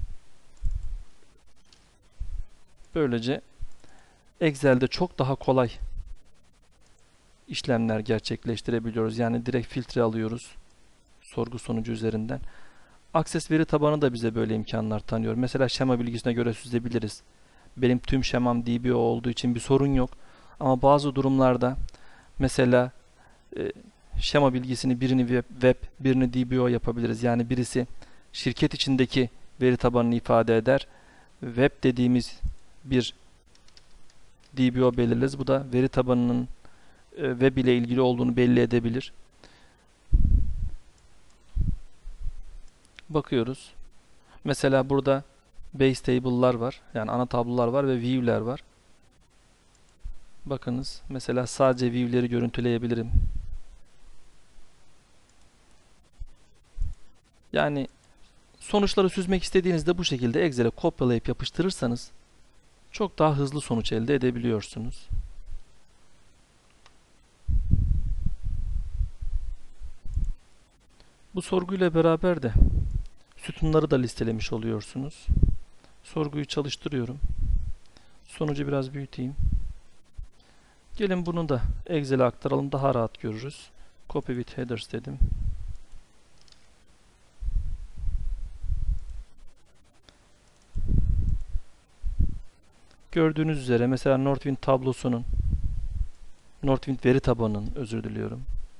Böylece Excel'de çok daha kolay işlemler gerçekleştirebiliyoruz. Yani direkt filtre alıyoruz sorgu sonucu üzerinden. Access veri tabanı da bize böyle imkanlar tanıyor. Mesela şema bilgisine göre süzebiliriz. Benim tüm şemam DBO olduğu için bir sorun yok. Ama bazı durumlarda mesela şema bilgisini birini web, birini DBO yapabiliriz. Yani birisi şirket içindeki veri tabanını ifade eder. Web dediğimiz bir DBO belirleriz. Bu da veri tabanının web ile ilgili olduğunu belli edebilir. Bakıyoruz. Mesela burada base table'lar var. Yani ana tablolar var ve view'ler var. Bakınız. Mesela sadece view'leri görüntüleyebilirim. Yani sonuçları süzmek istediğinizde bu şekilde Excel'e kopyalayıp yapıştırırsanız çok daha hızlı sonuç elde edebiliyorsunuz. Bu sorguyla beraber de sütunları da listelemiş oluyorsunuz. Sorguyu çalıştırıyorum. Sonucu biraz büyüteyim. Gelin bunu da Excel'e aktaralım. Daha rahat görürüz. Copy with headers dedim. Gördüğünüz üzere mesela Northwind tablosunun, Northwind veri tabanının, özür diliyorum.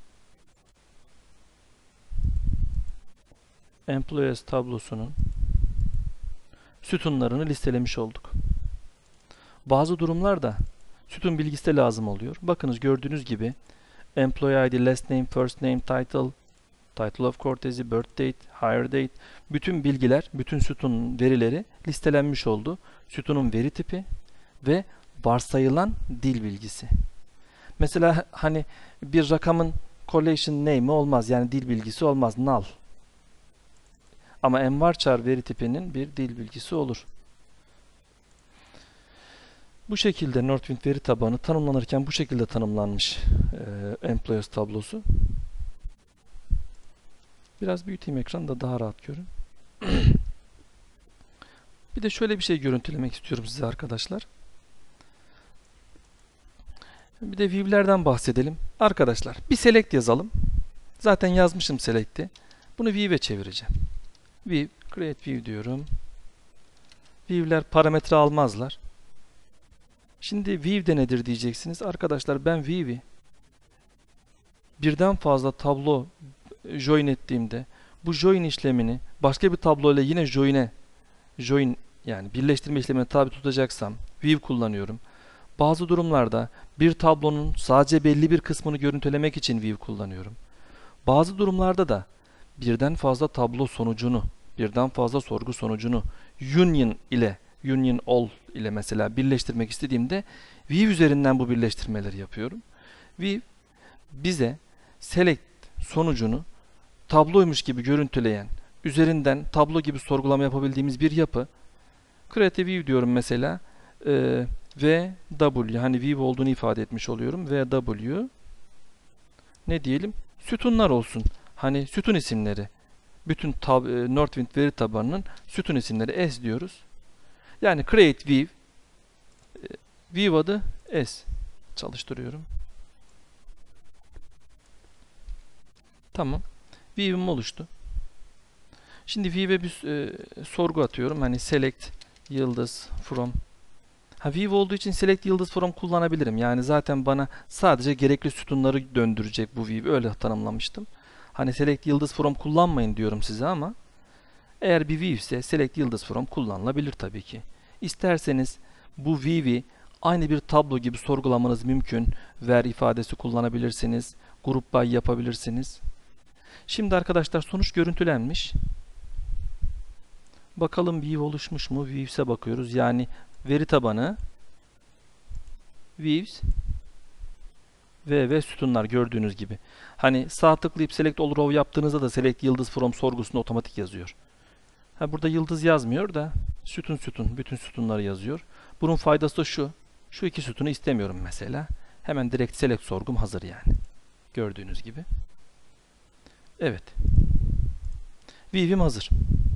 Employees tablosunun sütunlarını listelemiş olduk. Bazı durumlarda sütun bilgisi de lazım oluyor. Bakınız gördüğünüz gibi Employee ID, Last Name, First Name, Title, Title of Courtesy, Birth Date, Hire Date, bütün bilgiler, bütün sütunun verileri listelenmiş oldu. Sütunun veri tipi ve varsayılan dil bilgisi. Mesela hani bir rakamın collation name'i olmaz, yani dil bilgisi olmaz, null. Ama envarchar veri tipinin bir dil bilgisi olur. Bu şekilde Northwind veri tabanı tanımlanırken bu şekilde tanımlanmış Employees tablosu. Biraz büyüteyim ekranı da daha rahat görün. Bir de şöyle bir şey görüntülemek istiyorum size arkadaşlar. Bir de view'lerden bahsedelim. Arkadaşlar bir select yazalım. Zaten yazmışım select'i. Bunu view'e çevireceğim. View, create view diyorum. View'ler parametre almazlar. Şimdi view de nedir diyeceksiniz. Arkadaşlar ben view'i birden fazla tablo join ettiğimde bu join işlemini başka bir tablo ile yine join yani birleştirme işlemine tabi tutacaksam view kullanıyorum. Bazı durumlarda bir tablonun sadece belli bir kısmını görüntülemek için view kullanıyorum. Bazı durumlarda da birden fazla tablo sonucunu, birden fazla sorgu sonucunu union all ile mesela birleştirmek istediğimde view üzerinden bu birleştirmeleri yapıyorum. View bize select sonucunu tabloymuş gibi görüntüleyen, üzerinden tablo gibi sorgulama yapabildiğimiz bir yapı. Create view diyorum mesela. VW, hani view olduğunu ifade etmiş oluyorum. VW ne diyelim? Sütunlar olsun. Hani sütun isimleri. Bütün Northwind veri tabanının sütun isimleri S diyoruz. Yani create view, view adı S çalıştırıyorum. Tamam. View'im oluştu. Şimdi view'e bir sorgu atıyorum. Hani select yıldız from. View olduğu için select yıldız from kullanabilirim. Yani zaten bana sadece gerekli sütunları döndürecek bu view. Öyle tanımlamıştım. Hani select yıldız from kullanmayın diyorum size ama eğer bir view ise select yıldız from kullanılabilir tabii ki. İsterseniz bu view'i aynı bir tablo gibi sorgulamanız mümkün. Where ifadesi kullanabilirsiniz. Group by yapabilirsiniz. Şimdi arkadaşlar sonuç görüntülenmiş. Bakalım view oluşmuş mu? Views'e bakıyoruz. Yani veri tabanı, views ve sütunlar gördüğünüz gibi. Hani sağ tıklayıp select all row yaptığınızda da select yıldız from sorgusunda otomatik yazıyor. Burada yıldız yazmıyor da sütun bütün sütunları yazıyor. Bunun faydası da şu. Şu iki sütunu istemiyorum mesela. Hemen direkt select sorgum hazır yani. Gördüğünüz gibi. Evet. View'im hazır.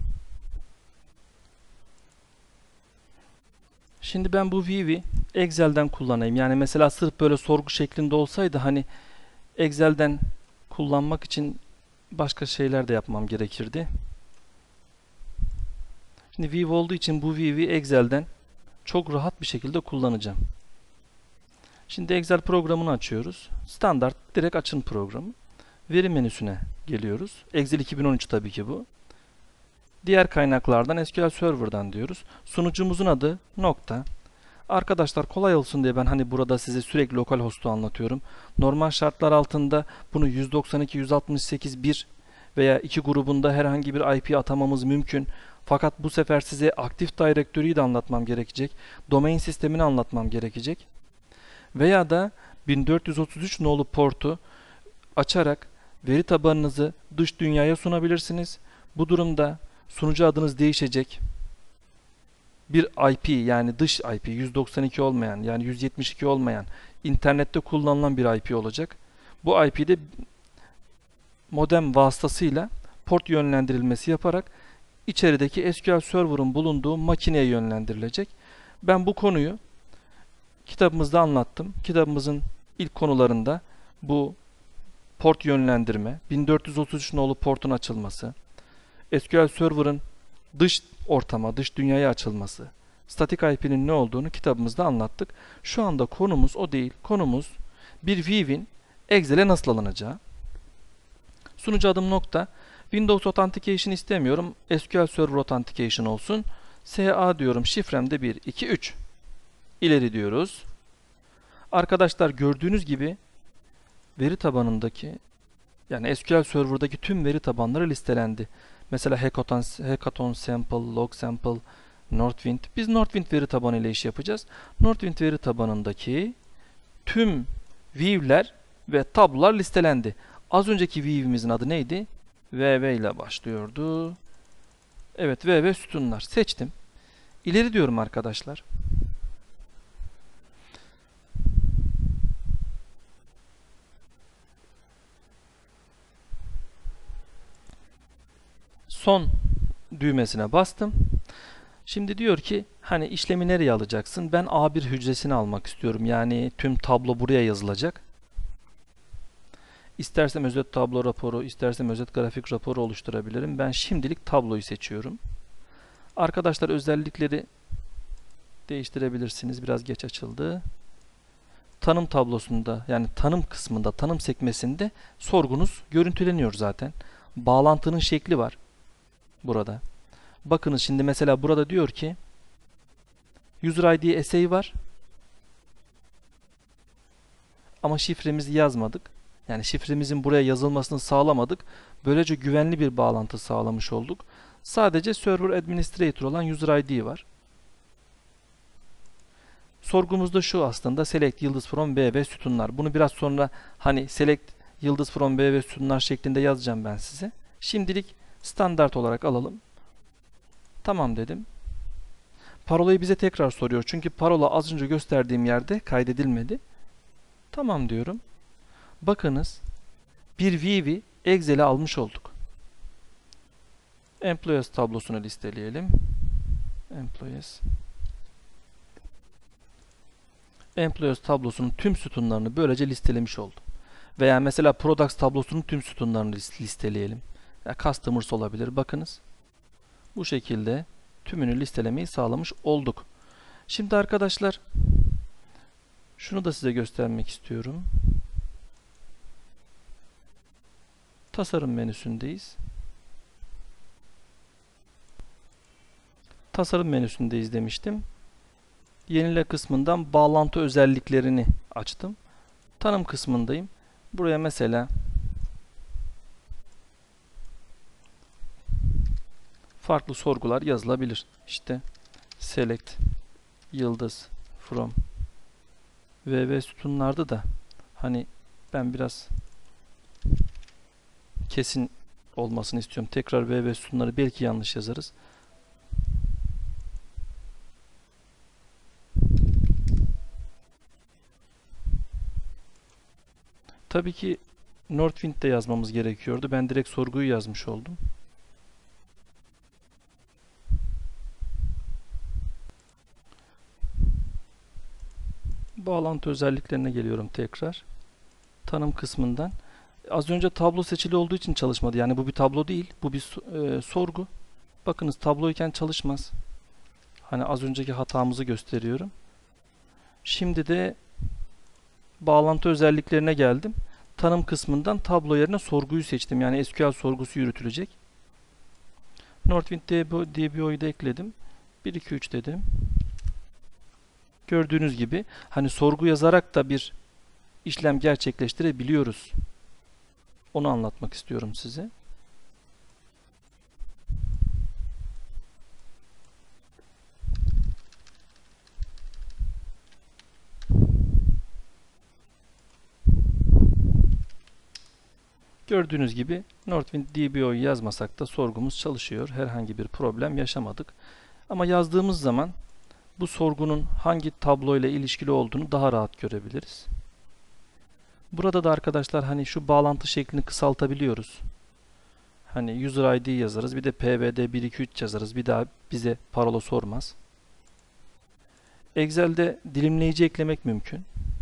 Şimdi ben bu view'i Excel'den kullanayım. Yani mesela sırf böyle sorgu şeklinde olsaydı hani Excel'den kullanmak için başka şeyler de yapmam gerekirdi. Şimdi view olduğu için bu view'i Excel'den çok rahat bir şekilde kullanacağım. Şimdi Excel programını açıyoruz. Standart direkt açın programı. Veri menüsüne geliyoruz. Excel 2013 tabii ki bu. Diğer kaynaklardan SQL Server'dan diyoruz. Sunucumuzun adı nokta. Arkadaşlar kolay olsun diye ben hani burada size sürekli localhost'u anlatıyorum. Normal şartlar altında bunu 192.168.1 veya 2 grubunda herhangi bir IP atamamız mümkün. Fakat bu sefer size Active Directory'yi de anlatmam gerekecek. Domain sistemini anlatmam gerekecek. Veya da 1433 nolu portu açarak veri tabanınızı dış dünyaya sunabilirsiniz. Bu durumda sunucu adınız değişecek. Bir IP yani dış IP 192 olmayan yani 172 olmayan internette kullanılan bir IP olacak. Bu IP'de modem vasıtasıyla port yönlendirilmesi yaparak içerideki SQL Server'ın bulunduğu makineye yönlendirilecek. Ben bu konuyu kitabımızda anlattım. Kitabımızın ilk konularında bu port yönlendirme, 1433 nolu portun açılması, SQL Server'ın dış ortama, dış dünyaya açılması, static IP'nin ne olduğunu kitabımızda anlattık. Şu anda konumuz o değil. Konumuz bir view'in Excel'e nasıl alınacağı. Sunucu adım nokta. Windows Authentication istemiyorum. SQL Server Authentication olsun. SA diyorum. Şifrem de 1, 2, 3. İleri diyoruz. Arkadaşlar gördüğünüz gibi veri tabanındaki yani SQL Server'daki tüm veri tabanları listelendi. Mesela Hackathon Sample, Log Sample, Northwind. Biz Northwind veri tabanı ile iş yapacağız. Northwind veri tabanındaki tüm view'ler ve tablolar listelendi. Az önceki view'imizin adı neydi? VV ile başlıyordu. Evet, VV sütunlar. Seçtim. İleri diyorum arkadaşlar. Son düğmesine bastım. Şimdi diyor ki hani işlemi nereye alacaksın? Ben A1 hücresini almak istiyorum. Yani tüm tablo buraya yazılacak. İstersem özet tablo raporu, istersem özet grafik raporu oluşturabilirim. Ben şimdilik tabloyu seçiyorum. Arkadaşlar özellikleri değiştirebilirsiniz. Biraz geç açıldı. Tanım tablosunda yani tanım kısmında, tanım sekmesinde sorgunuz görüntüleniyor zaten. Bağlantının şekli var burada. Bakınız şimdi mesela burada diyor ki User ID essay var. Ama şifremizi yazmadık. Yani şifremizin buraya yazılmasını sağlamadık. Böylece güvenli bir bağlantı sağlamış olduk. Sadece Server Administrator olan User ID var. Sorgumuz da şu aslında select yıldız from B ve sütunlar. Bunu biraz sonra hani select yıldız from B ve sütunlar şeklinde yazacağım ben size. Şimdilik standart olarak alalım. Tamam dedim. Parolayı bize tekrar soruyor. Çünkü parola az önce gösterdiğim yerde kaydedilmedi. Tamam diyorum. Bakınız bir view'i Excel'e almış olduk. Employees tablosunu listeleyelim. Employees. Employees tablosunun tüm sütunlarını böylece listelemiş oldum. Veya mesela Products tablosunun tüm sütunlarını listeleyelim. Ya Customers olabilir. Bakınız. Bu şekilde tümünü listelemeyi sağlamış olduk. Şimdi arkadaşlar şunu da size göstermek istiyorum. Tasarım menüsündeyiz. Tasarım menüsündeyiz demiştim. Yenile kısmından bağlantı özelliklerini açtım. Tanım kısmındayım. Buraya mesela farklı sorgular yazılabilir. İşte select yıldız from VV sütunlarda da hani ben biraz kesin olmasını istiyorum. Tekrar VV sütunları belki yanlış yazarız. Tabii ki Northwind'de yazmamız gerekiyordu. Ben direkt sorguyu yazmış oldum. Bağlantı özelliklerine geliyorum tekrar. Tanım kısmından. Az önce tablo seçili olduğu için çalışmadı. Yani bu bir tablo değil. Bu bir sorgu. Bakınız tabloyken çalışmaz. Hani az önceki hatamızı gösteriyorum. Şimdi de bağlantı özelliklerine geldim. Tanım kısmından tablo yerine sorguyu seçtim. Yani SQL sorgusu yürütülecek. Northwind DBO'yu da ekledim. 1, 2, 3 dedim. Gördüğünüz gibi hani sorgu yazarak da bir işlem gerçekleştirebiliyoruz. Onu anlatmak istiyorum size. Gördüğünüz gibi Northwind DBO'yu yazmasak da sorgumuz çalışıyor. Herhangi bir problem yaşamadık. Ama yazdığımız zaman bu sorgunun hangi tablo ile ilişkili olduğunu daha rahat görebiliriz. Burada da arkadaşlar hani şu bağlantı şeklini kısaltabiliyoruz. Hani user ID yazarız. Bir de pvd 123 yazarız. Bir daha bize parola sormaz. Excel'de dilimleyici eklemek mümkün.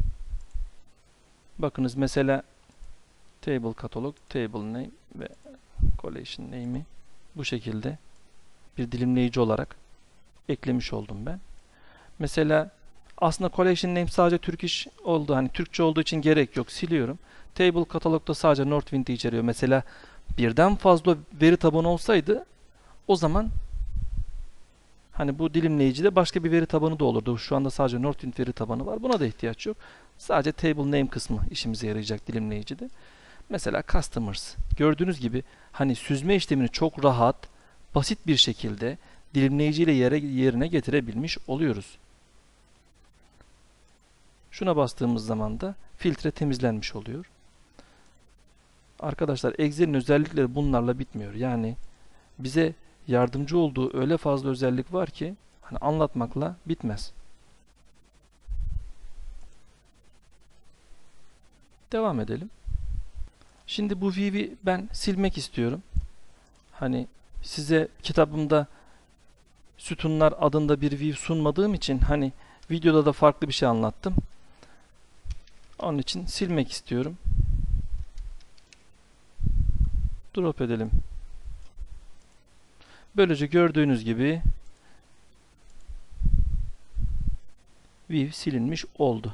Bakınız mesela table katalog, table name ve collection name'i bu şekilde bir dilimleyici olarak eklemiş oldum ben. Mesela aslında collection name sadece Turkish oldu. Hani Türkçe olduğu için gerek yok. Siliyorum. Table katalogda sadece Northwind'i içeriyor. Mesela birden fazla veri tabanı olsaydı o zaman hani bu dilimleyicide başka bir veri tabanı da olurdu. Şu anda sadece Northwind veri tabanı var. Buna da ihtiyaç yok. Sadece table name kısmı işimize yarayacak dilimleyicide. Mesela customers. Gördüğünüz gibi hani süzme işlemini çok rahat, basit bir şekilde dilimleyiciyle yerine getirebilmiş oluyoruz. Şuna bastığımız zaman da filtre temizlenmiş oluyor. Arkadaşlar Excel'in özellikleri bunlarla bitmiyor. Yani bize yardımcı olduğu öyle fazla özellik var ki hani anlatmakla bitmez. Devam edelim. Şimdi bu view'i ben silmek istiyorum. Hani size kitabımda sütunlar adında bir view sunmadığım için hani videoda da farklı bir şey anlattım. Onun için silmek istiyorum. Drop edelim. Böylece gördüğünüz gibi view silinmiş oldu.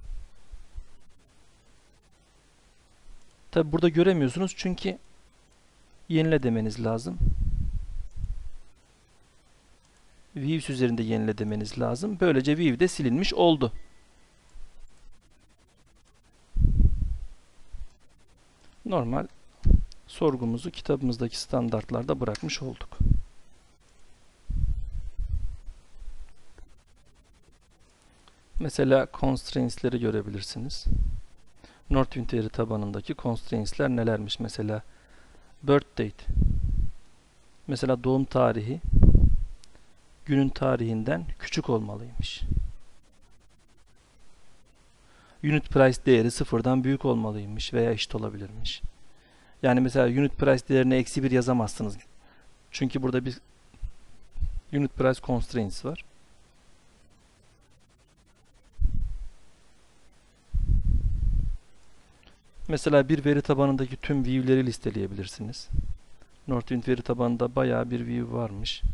Tabi burada göremiyorsunuz çünkü yenile demeniz lazım. Views üzerinde yenile demeniz lazım. Böylece view de silinmiş oldu. Normal sorgumuzu kitabımızdaki standartlarda bırakmış olduk. Mesela constraints'leri görebilirsiniz. Northwind veri tabanındaki constraints'ler nelermiş? Mesela birth date. Mesela doğum tarihi günün tarihinden küçük olmalıymış. Unit price değeri sıfırdan büyük olmalıymış veya eşit olabilirmiş. Yani mesela unit price değerine -1 yazamazsınız. Çünkü burada bir unit price constraints var. Mesela bir veri tabanındaki tüm view'leri listeleyebilirsiniz. Northwind veri tabanında bayağı bir view varmış.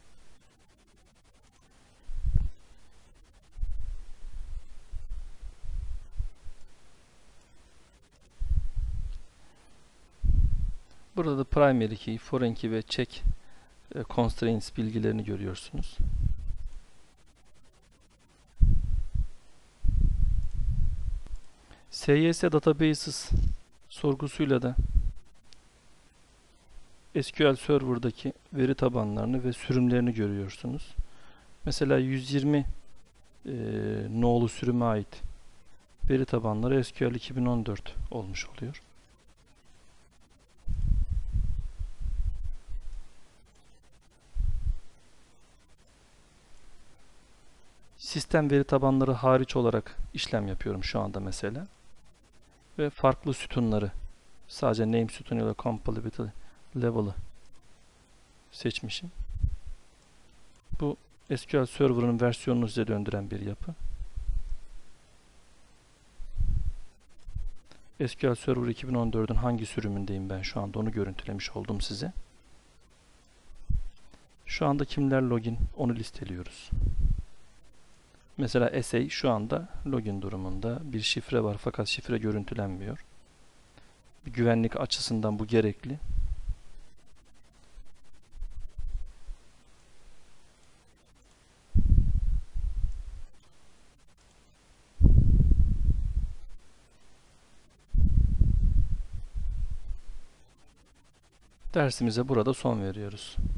Burada da primary key, foreign key ve check constraints bilgilerini görüyorsunuz. SYS Databases sorgusuyla da SQL Server'daki veri tabanlarını ve sürümlerini görüyorsunuz. Mesela 120 nolu sürüme ait veri tabanları SQL 2014 olmuş oluyor. Sistem veri tabanları hariç olarak işlem yapıyorum şu anda mesela. Ve farklı sütunları, sadece name sütunuyla compatibility level'ı seçmişim. Bu SQL Server'ın versiyonunu size döndüren bir yapı. SQL Server 2014'ün hangi sürümündeyim ben şu anda onu görüntülemiş oldum size. Şu anda kimler login onu listeliyoruz. Mesela SA şu anda login durumunda. Bir şifre var fakat şifre görüntülenmiyor. Bir güvenlik açısından bu gerekli. Dersimize burada son veriyoruz.